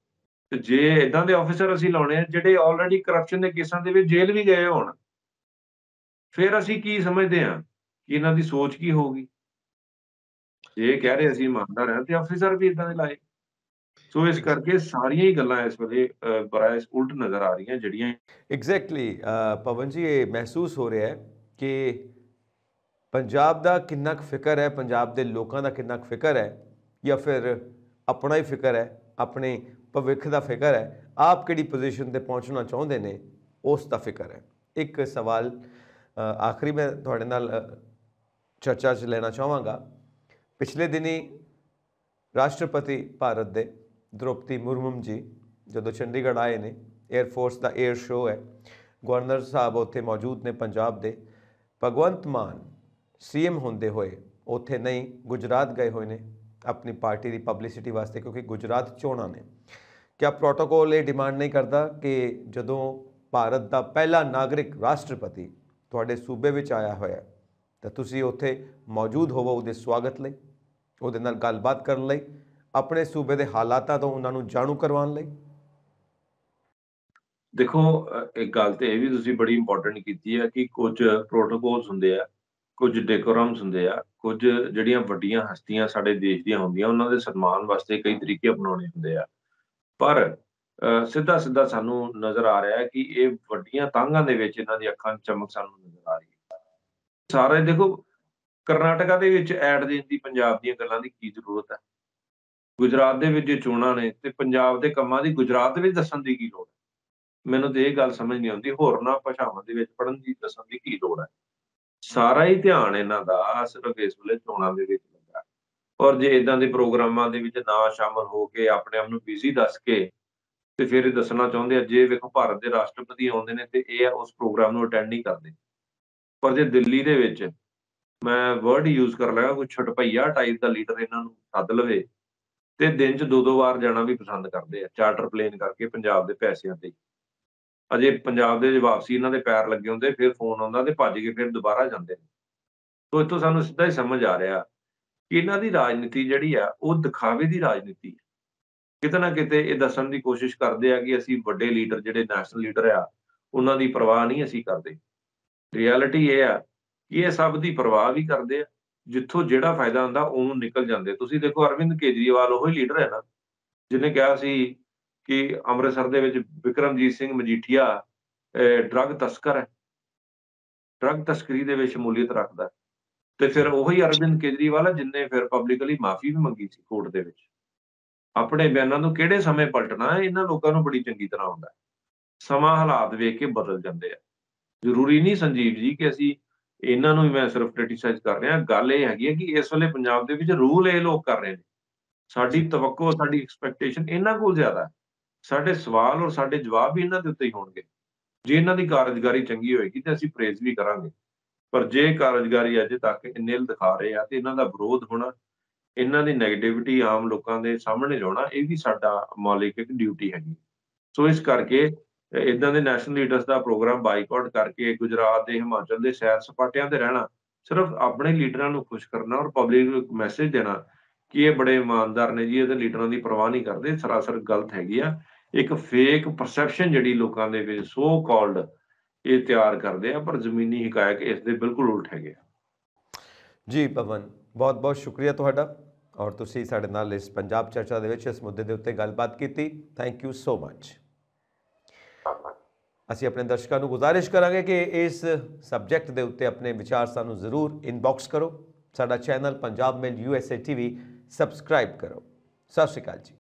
ਤੇ ਜੇ ਇਦਾਂ ਦੇ ਆਫੀਸਰ ਅਸੀਂ ਲਾਉਣੇ ਆ ਜਿਹੜੇ ਆਲਰੇਡੀ ਕਰਪਸ਼ਨ ਦੇ ਕੇਸਾਂ ਦੇ ਵਿੱਚ ਜੇਲ੍ਹ ਵੀ ਗਏ ਹੋਣ, ਫਿਰ ਅਸੀਂ ਕੀ ਸਮਝਦੇ ਹਾਂ ਕਿ ਇਹਨਾਂ ਦੀ ਸੋਚ ਕੀ ਹੋਊਗੀ? ਜੇ ਇਹ ਕਹਿ ਰਹੇ ਅਸੀਂ ਇਮਾਨਦਾਰ ਹਾਂ ਤੇ ਆਫੀਸਰ ਵੀ ਇਦਾਂ ਦੇ ਲਾਏ। ਸੋ ਇਸ ਕਰਕੇ ਸਾਰੀਆਂ ਹੀ ਗੱਲਾਂ ਇਸ ਵੇਲੇ ਬੜਾ ਉਲਟ ਨਜ਼ਰ ਆ ਰਹੀਆਂ ਜਿਹੜੀਆਂ ਐਗਜ਼ੈਕਟਲੀ ਪਵਨ ਜੀ, ਇਹ ਮਹਿਸੂਸ ਹੋ ਰਿਹਾ ਹੈ ਕਿ ਪੰਜਾਬ ਦਾ ਕਿੰਨਾ ਕੁ ਫਿਕਰ ਹੈ, ਪੰਜਾਬ ਦੇ ਲੋਕਾਂ ਦਾ ਕਿੰਨਾ ਕੁ ਫਿਕਰ ਹੈ, ਜਾਂ ਫਿਰ ਆਪਣਾ ਹੀ ਫਿਕਰ ਹੈ, ਆਪਣੇ ਭਵਿੱਖ ਦਾ ਫਿਕਰ ਹੈ, ਆਪ ਕਿਹੜੀ ਪੋਜੀਸ਼ਨ ਤੇ ਪਹੁੰਚਣਾ ਚਾਹੁੰਦੇ ਨੇ ਉਸ ਦਾ ਫਿਕਰ ਹੈ। ਇੱਕ ਸਵਾਲ ਆਖਰੀ ਮੈਂ ਤੁਹਾਡੇ ਨਾਲ ਚਰਚਾ 'ਚ ਲੈਣਾ ਚਾਹਾਂਗਾ। ਪਿਛਲੇ ਦਿਨੀ ਰਾਸ਼ਟਰਪਤੀ ਭਾਰਤ ਦੇ ਦ੍ਰੋਪਦੀ ਮੁਰਮੂ ਜੀ ਜਦੋਂ ਚੰਡੀਗੜ੍ਹ ਆਏ ਨੇ, 에ਅਰਫੋਰਸ ਦਾ 에ਅਰ ਸ਼ੋਅ ਹੈ, ਗਵਰਨਰ ਸਾਹਿਬ ਉੱਥੇ ਮੌਜੂਦ ਨੇ ਪੰਜਾਬ ਦੇ। ਭਗਵੰਤ ਮਾਨ ਸੀਐਮ ਹੁੰਦੇ ਹੋਏ ਉੱਥੇ ਨਹੀਂ, ਗੁਜਰਾਤ ਗਏ ਹੋਏ ਨੇ ਆਪਣੀ ਪਾਰਟੀ ਦੀ ਪਬਲਿਸਿਟੀ ਵਾਸਤੇ, ਕਿਉਂਕਿ ਗੁਜਰਾਤ ਚੋਣਾਂ ਨੇ। ਕਿਆ ਪ੍ਰੋਟੋਕੋਲ ਇਹ ਡਿਮਾਂਡ ਨਹੀਂ ਕਰਦਾ ਕਿ ਜਦੋਂ ਭਾਰਤ ਦਾ ਪਹਿਲਾ ਨਾਗਰਿਕ ਰਾਸ਼ਟਰਪਤੀ ਤੁਹਾਡੇ ਸੂਬੇ ਵਿੱਚ ਆਇਆ ਹੋਇਆ ਤਾਂ ਤੁਸੀਂ ਉੱਥੇ ਮੌਜੂਦ ਹੋਵੋ ਉਹਦੇ ਸਵਾਗਤ ਲਈ, ਉਹਦੇ ਨਾਲ ਗੱਲਬਾਤ ਕਰਨ ਲਈ, ਆਪਣੇ ਸੂਬੇ ਦੇ ਹਾਲਾਤਾਂ ਤੋਂ ਉਹਨਾਂ ਨੂੰ ਜਾਣੂ ਕਰਵਾਉਣ ਲਈ? ਦੇਖੋ, ਇੱਕ ਗੱਲ ਤੇ ਇਹ ਵੀ ਤੁਸੀਂ ਬੜੀ ਇੰਪੋਰਟੈਂਟ ਕੀਤੀ ਹੈ ਕਿ ਕੁਝ ਪ੍ਰੋਟੋਕੋਲਸ ਹੁੰਦੇ ਆ, ਕੁਝ ਡੈਕੋਰਮਸ ਹੁੰਦੇ ਆ, ਕੁਝ ਜਿਹੜੀਆਂ ਵੱਡੀਆਂ ਹਸਤੀਆਂ ਸਾਡੇ ਦੇਸ਼ ਦੀਆਂ ਹੁੰਦੀਆਂ ਉਹਨਾਂ ਦੇ ਸਨਮਾਨ ਵਾਸਤੇ ਕਈ ਤਰੀਕੇ ਅਪਣਾਉਣੇ ਹੁੰਦੇ ਆ। ਪਰ ਸਿੱਧਾ ਸਾਨੂੰ ਨਜ਼ਰ ਆ ਰਿਹਾ ਹੈ ਕਿ ਇਹ ਵੱਡੀਆਂ ਤਾਂਘਾਂ ਦੇ ਵਿੱਚ ਇਹਨਾਂ ਦੀ ਅੱਖਾਂ 'ਚ ਚਮਕ ਸਾਨੂੰ ਨਜ਼ਰ ਆ ਰਹੀ ਹੈ। ਸਾਰੇ ਦੇਖੋ, ਕਰਨਾਟਕਾ ਦੇ ਵਿੱਚ ਐਡ ਦੇਣ ਦੀ ਪੰਜਾਬ ਦੀਆਂ ਗੱਲਾਂ ਦੀ ਕੀ ਜ਼ਰੂਰਤ ਹੈ? ਗੁਜਰਾਤ ਦੇ ਵਿੱਚ ਜੇ ਚੋਣਾਂ ਨੇ ਤੇ ਪੰਜਾਬ ਦੇ ਕੰਮਾਂ ਦੀ ਗੁਜਰਾਤ ਦੇ ਵਿੱਚ ਦੱਸਣ ਦੀ ਕੀ ਲੋੜ ਹੈ? ਮੈਨੂੰ ਤੇ ਇਹ ਗੱਲ ਸਮਝ ਨਹੀਂ ਆਉਂਦੀ। ਹੋਰਨਾਂ ਭਾਸ਼ਾਵਾਂ ਦੇ ਵਿੱਚ ਪੜ੍ਹਨ ਦੀ ਦੱਸਣ ਦੀ ਕੀ ਲੋੜ ਹੈ? ਸਾਰਾ ਹੀ ਧਿਆਨ ਇਹਨਾਂ ਦਾ ਸਿਰਫ ਇਸ ਵੇਲੇ ਚੋਣਾਂ ਦੇ ਵਿੱਚ ਲੱਗਾ। ਔਰ ਜੇ ਇਦਾਂ ਦੇ ਪ੍ਰੋਗਰਾਮਾਂ ਦੇ ਵਿੱਚ ਨਾ ਸ਼ਾਮਲ ਹੋ ਕੇ ਆਪਣੇ ਆਪ ਨੂੰ ਬਿਜ਼ੀ ਦੱਸ ਕੇ ਤੇ ਫਿਰ ਇਹ ਦੱਸਣਾ ਚਾਹੁੰਦੇ ਆ, ਜੇ ਵੇਖੋ ਭਾਰਤ ਦੇ ਰਾਸ਼ਟਰਪਤੀ ਆਉਂਦੇ ਨੇ ਤੇ ਇਹ ਉਸ ਪ੍ਰੋਗਰਾਮ ਨੂੰ ਅਟੈਂਡ ਨਹੀਂ ਕਰਦੇ। ਪਰ ਜੇ ਦਿੱਲੀ ਦੇ ਵਿੱਚ, ਮੈਂ ਵਰਡ ਯੂਜ਼ ਕਰ ਲਿਆ, ਕੋਈ ਛਟਪਈਆ ਟਾਈਪ ਦਾ ਲੀਡਰ ਇਹਨਾਂ ਨੂੰ ਸੱਦ ਲਵੇ ਤੇ ਦਿਨ 'ਚ 2-2 ਵਾਰ ਜਾਣਾ ਵੀ ਪਸੰਦ ਕਰਦੇ ਆ, ਚਾਰਟਰ ਪਲੇਨ ਕਰਕੇ ਪੰਜਾਬ ਦੇ ਪੈਸਿਆਂ ਤੇ। ਅਜੇ ਪੰਜਾਬ ਦੇ ਵਾਪਸੀ ਇਹਨਾਂ ਦੇ ਪੈਰ ਲੱਗੇ ਹੁੰਦੇ, ਫਿਰ ਫੋਨ ਆਉਂਦਾ ਤੇ ਭੱਜ ਕੇ ਫਿਰ ਦੁਬਾਰਾ ਜਾਂਦੇ ਨੇ। ਸੋ ਇੱਥੋਂ ਸਾਨੂੰ ਸਿੱਧਾ ਹੀ ਸਮਝ ਆ ਰਿਹਾ ਕਿ ਇਹਨਾਂ ਦੀ ਰਾਜਨੀਤੀ ਜਿਹੜੀ ਆ ਉਹ ਦਿਖਾਵੇ ਦੀ ਰਾਜਨੀਤੀ ਹੈ। ਕਿਤੇ ਨਾ ਕਿਤੇ ਇਹ ਦੱਸਣ ਦੀ ਕੋਸ਼ਿਸ਼ ਕਰਦੇ ਆ ਕਿ ਅਸੀਂ ਵੱਡੇ ਲੀਡਰ, ਜਿਹੜੇ ਨੈਸ਼ਨਲ ਲੀਡਰ ਆ, ਉਹਨਾਂ ਦੀ ਪਰਵਾਹ ਨਹੀਂ ਅਸੀਂ ਕਰਦੇ। ਰਿਐਲਿਟੀ ਇਹ ਆ ਕਿ ਇਹ ਸਭ ਦੀ ਪਰਵਾਹ ਵੀ ਕਰਦੇ ਆ, ਜਿੱਥੋਂ ਜਿਹੜਾ ਫਾਇਦਾ ਹੁੰਦਾ ਉਹਨੂੰ ਨਿਕਲ ਜਾਂਦੇ। ਤੁਸੀਂ ਦੇਖੋ, ਅਰਵਿੰਦ ਕੇਜਰੀਵਾਲ ਉਹ ਹੀ ਲੀਡਰ ਹੈ ਨਾ ਜਿਹਨੇ ਕਿਹਾ ਸੀ ਕਿ ਅੰਮ੍ਰਿਤਸਰ ਦੇ ਵਿੱਚ ਬਿਕਰਮਜੀਤ ਸਿੰਘ ਮਜੀਠੀਆ ਡਰੱਗ ਤਸਕਰ ਹੈ, ਡਰੱਗ ਤਸਕਰੀ ਦੇ ਵਿੱਚ ਸ਼ਮੂਲੀਅਤ ਰੱਖਦਾ ਹੈ। ਤੇ ਫਿਰ ਉਹੀ ਅਰਵਿੰਦ ਕੇਜਰੀਵਾਲ ਹੈ ਜਿਹਨੇ ਫਿਰ ਪਬਲਿਕਲੀ ਮਾਫੀ ਵੀ ਮੰਗੀ ਸੀ ਕੋਰਟ ਦੇ ਵਿੱਚ। ਆਪਣੇ ਬਿਆਨਾਂ ਨੂੰ ਕਿਹੜੇ ਸਮੇਂ ਪਲਟਣਾ ਹੈ, ਇਹਨਾਂ ਲੋਕਾਂ ਨੂੰ ਬੜੀ ਚੰਗੀ ਤਰ੍ਹਾਂ ਆਉਂਦਾ ਹੈ। ਸਮਾਂ ਹਾਲਾਤ ਵੇਖ ਕੇ ਬਦਲ ਜਾਂਦੇ ਆ। ਜ਼ਰੂਰੀ ਨਹੀਂ ਸੰਜੀਵ ਜੀ ਕਿ ਅਸੀਂ ਇਹਨਾਂ ਨੂੰ ਹੀ ਮੈਂ ਸਿਰਫ ਕ੍ਰਿਟੀਸਾਈਜ਼ ਕਰ ਰਿਹਾ। ਗੱਲ ਇਹ ਹੈਗੀ ਹੈ ਕਿ ਇਸ ਵੇਲੇ ਪੰਜਾਬ ਦੇ ਵਿੱਚ ਰੂਲ ਇਹ ਲੋਕ ਕਰ ਰਹੇ ਨੇ। ਸਾਡੀ ਤਵੱਕੋ, ਸਾਡੀ ਐਕਸਪੈਕਟੇਸ਼ਨ ਇਹਨਾਂ ਕੋਲ ਜ਼ਿਆਦਾ ਹੈ। ਸਾਡੇ ਸਵਾਲ ਔਰ ਸਾਡੇ ਜਵਾਬ ਵੀ ਇਹਨਾਂ ਦੇ ਉੱਤੇ ਹੀ ਹੋਣਗੇ। ਜੇ ਇਹਨਾਂ ਦੀ ਕਾਰਜਕਾਰੀ ਚੰਗੀ ਹੋਏਗੀ ਤੇ ਅਸੀਂ ਪ੍ਰੇਜ਼ ਵੀ ਕਰਾਂਗੇ। ਪਰ ਜੇ ਕਾਰਜਕਾਰੀ ਅਜੇ ਤੱਕ ਨਿਲ ਦਿਖਾ ਰਹੇ ਆ ਤੇ ਇਹਨਾਂ ਦਾ ਵਿਰੋਧ ਹੋਣਾ, ਇਹਨਾਂ ਦੀ ਨੈਗੇਟਿਵਿਟੀ ਆਮ ਲੋਕਾਂ ਦੇ ਸਾਹਮਣੇ ਲਿਆਉਣਾ, ਇਹ ਵੀ ਸਾਡਾ ਮੌਲਿਕ ਇੱਕ ਡਿਊਟੀ ਹੈਗੀ। ਸੋ ਇਸ ਕਰਕੇ ਇਦਾਂ ਦੇ ਨੈਸ਼ਨਲ ਲੀਡਰਸ ਦਾ ਪ੍ਰੋਗਰਾਮ ਬਾਈਕਾਟ ਕਰਕੇ ਗੁਜਰਾਤ ਦੇ, ਹਿਮਾਚਲ ਦੇ ਸੈਰ ਸਪਾਟਿਆਂ ਤੇ ਰਹਿਣਾ, ਸਿਰਫ ਆਪਣੇ ਲੀਡਰਾਂ ਨੂੰ ਖੁਸ਼ ਕਰਨਾ ਔਰ ਪਬਲਿਕ ਨੂੰ ਇੱਕ ਮੈਸੇਜ ਦੇਣਾ ਕਿ ਇਹ ਬੜੇ ਇਮਾਨਦਾਰ ਨੇ ਜੀ, ਇਹਦੇ ਲੀਡਰਾਂ ਦੀ ਪਰਵਾਹ ਨਹੀਂ ਕਰਦੇ, ਸਰਾਸਰ ਗਲਤ ਹੈਗੀ ਆ। ਇੱਕ ਫੇਕ ਪਰਸੈਪਸ਼ਨ ਜਿਹੜੀ ਲੋਕਾਂ ਦੇ ਵਿੱਚ ਸੋ ਕਾਲਡ ਇਹ ਤਿਆਰ ਕਰਦੇ ਆ, ਪਰ ਜ਼ਮੀਨੀ ਹਕਾਇਕ ਇਸ ਦੇ ਬਿਲਕੁਲ ਉਲਟ ਹੈਗੇ ਆ। ਜੀ ਪਵਨ, ਬਹੁਤ ਬਹੁਤ ਸ਼ੁਕਰੀਆ ਤੁਹਾਡਾ, ਔਰ ਤੁਸੀਂ ਸਾਡੇ ਨਾਲ ਇਸ ਪੰਜਾਬ ਚਰਚਾ ਦੇ ਵਿੱਚ ਇਸ ਮੁੱਦੇ ਦੇ ਉੱਤੇ ਗੱਲਬਾਤ ਕੀਤੀ। Thank you so much. ਅਸੀਂ ਆਪਣੇ ਦਰਸ਼ਕਾਂ ਨੂੰ ਗੁਜ਼ਾਰਿਸ਼ ਕਰਾਂਗੇ ਕਿ ਇਸ ਸਬਜੈਕਟ ਦੇ ਉੱਤੇ ਆਪਣੇ ਵਿਚਾਰ ਸਾਨੂੰ ਜ਼ਰੂਰ ਇਨਬਾਕਸ ਕਰੋ। ਸਾਡਾ channel Punjab mail USA TV subscribe ਕਰੋ। ਸਤਿ ਸ਼੍ਰੀ ਅਕਾਲ ਜੀ।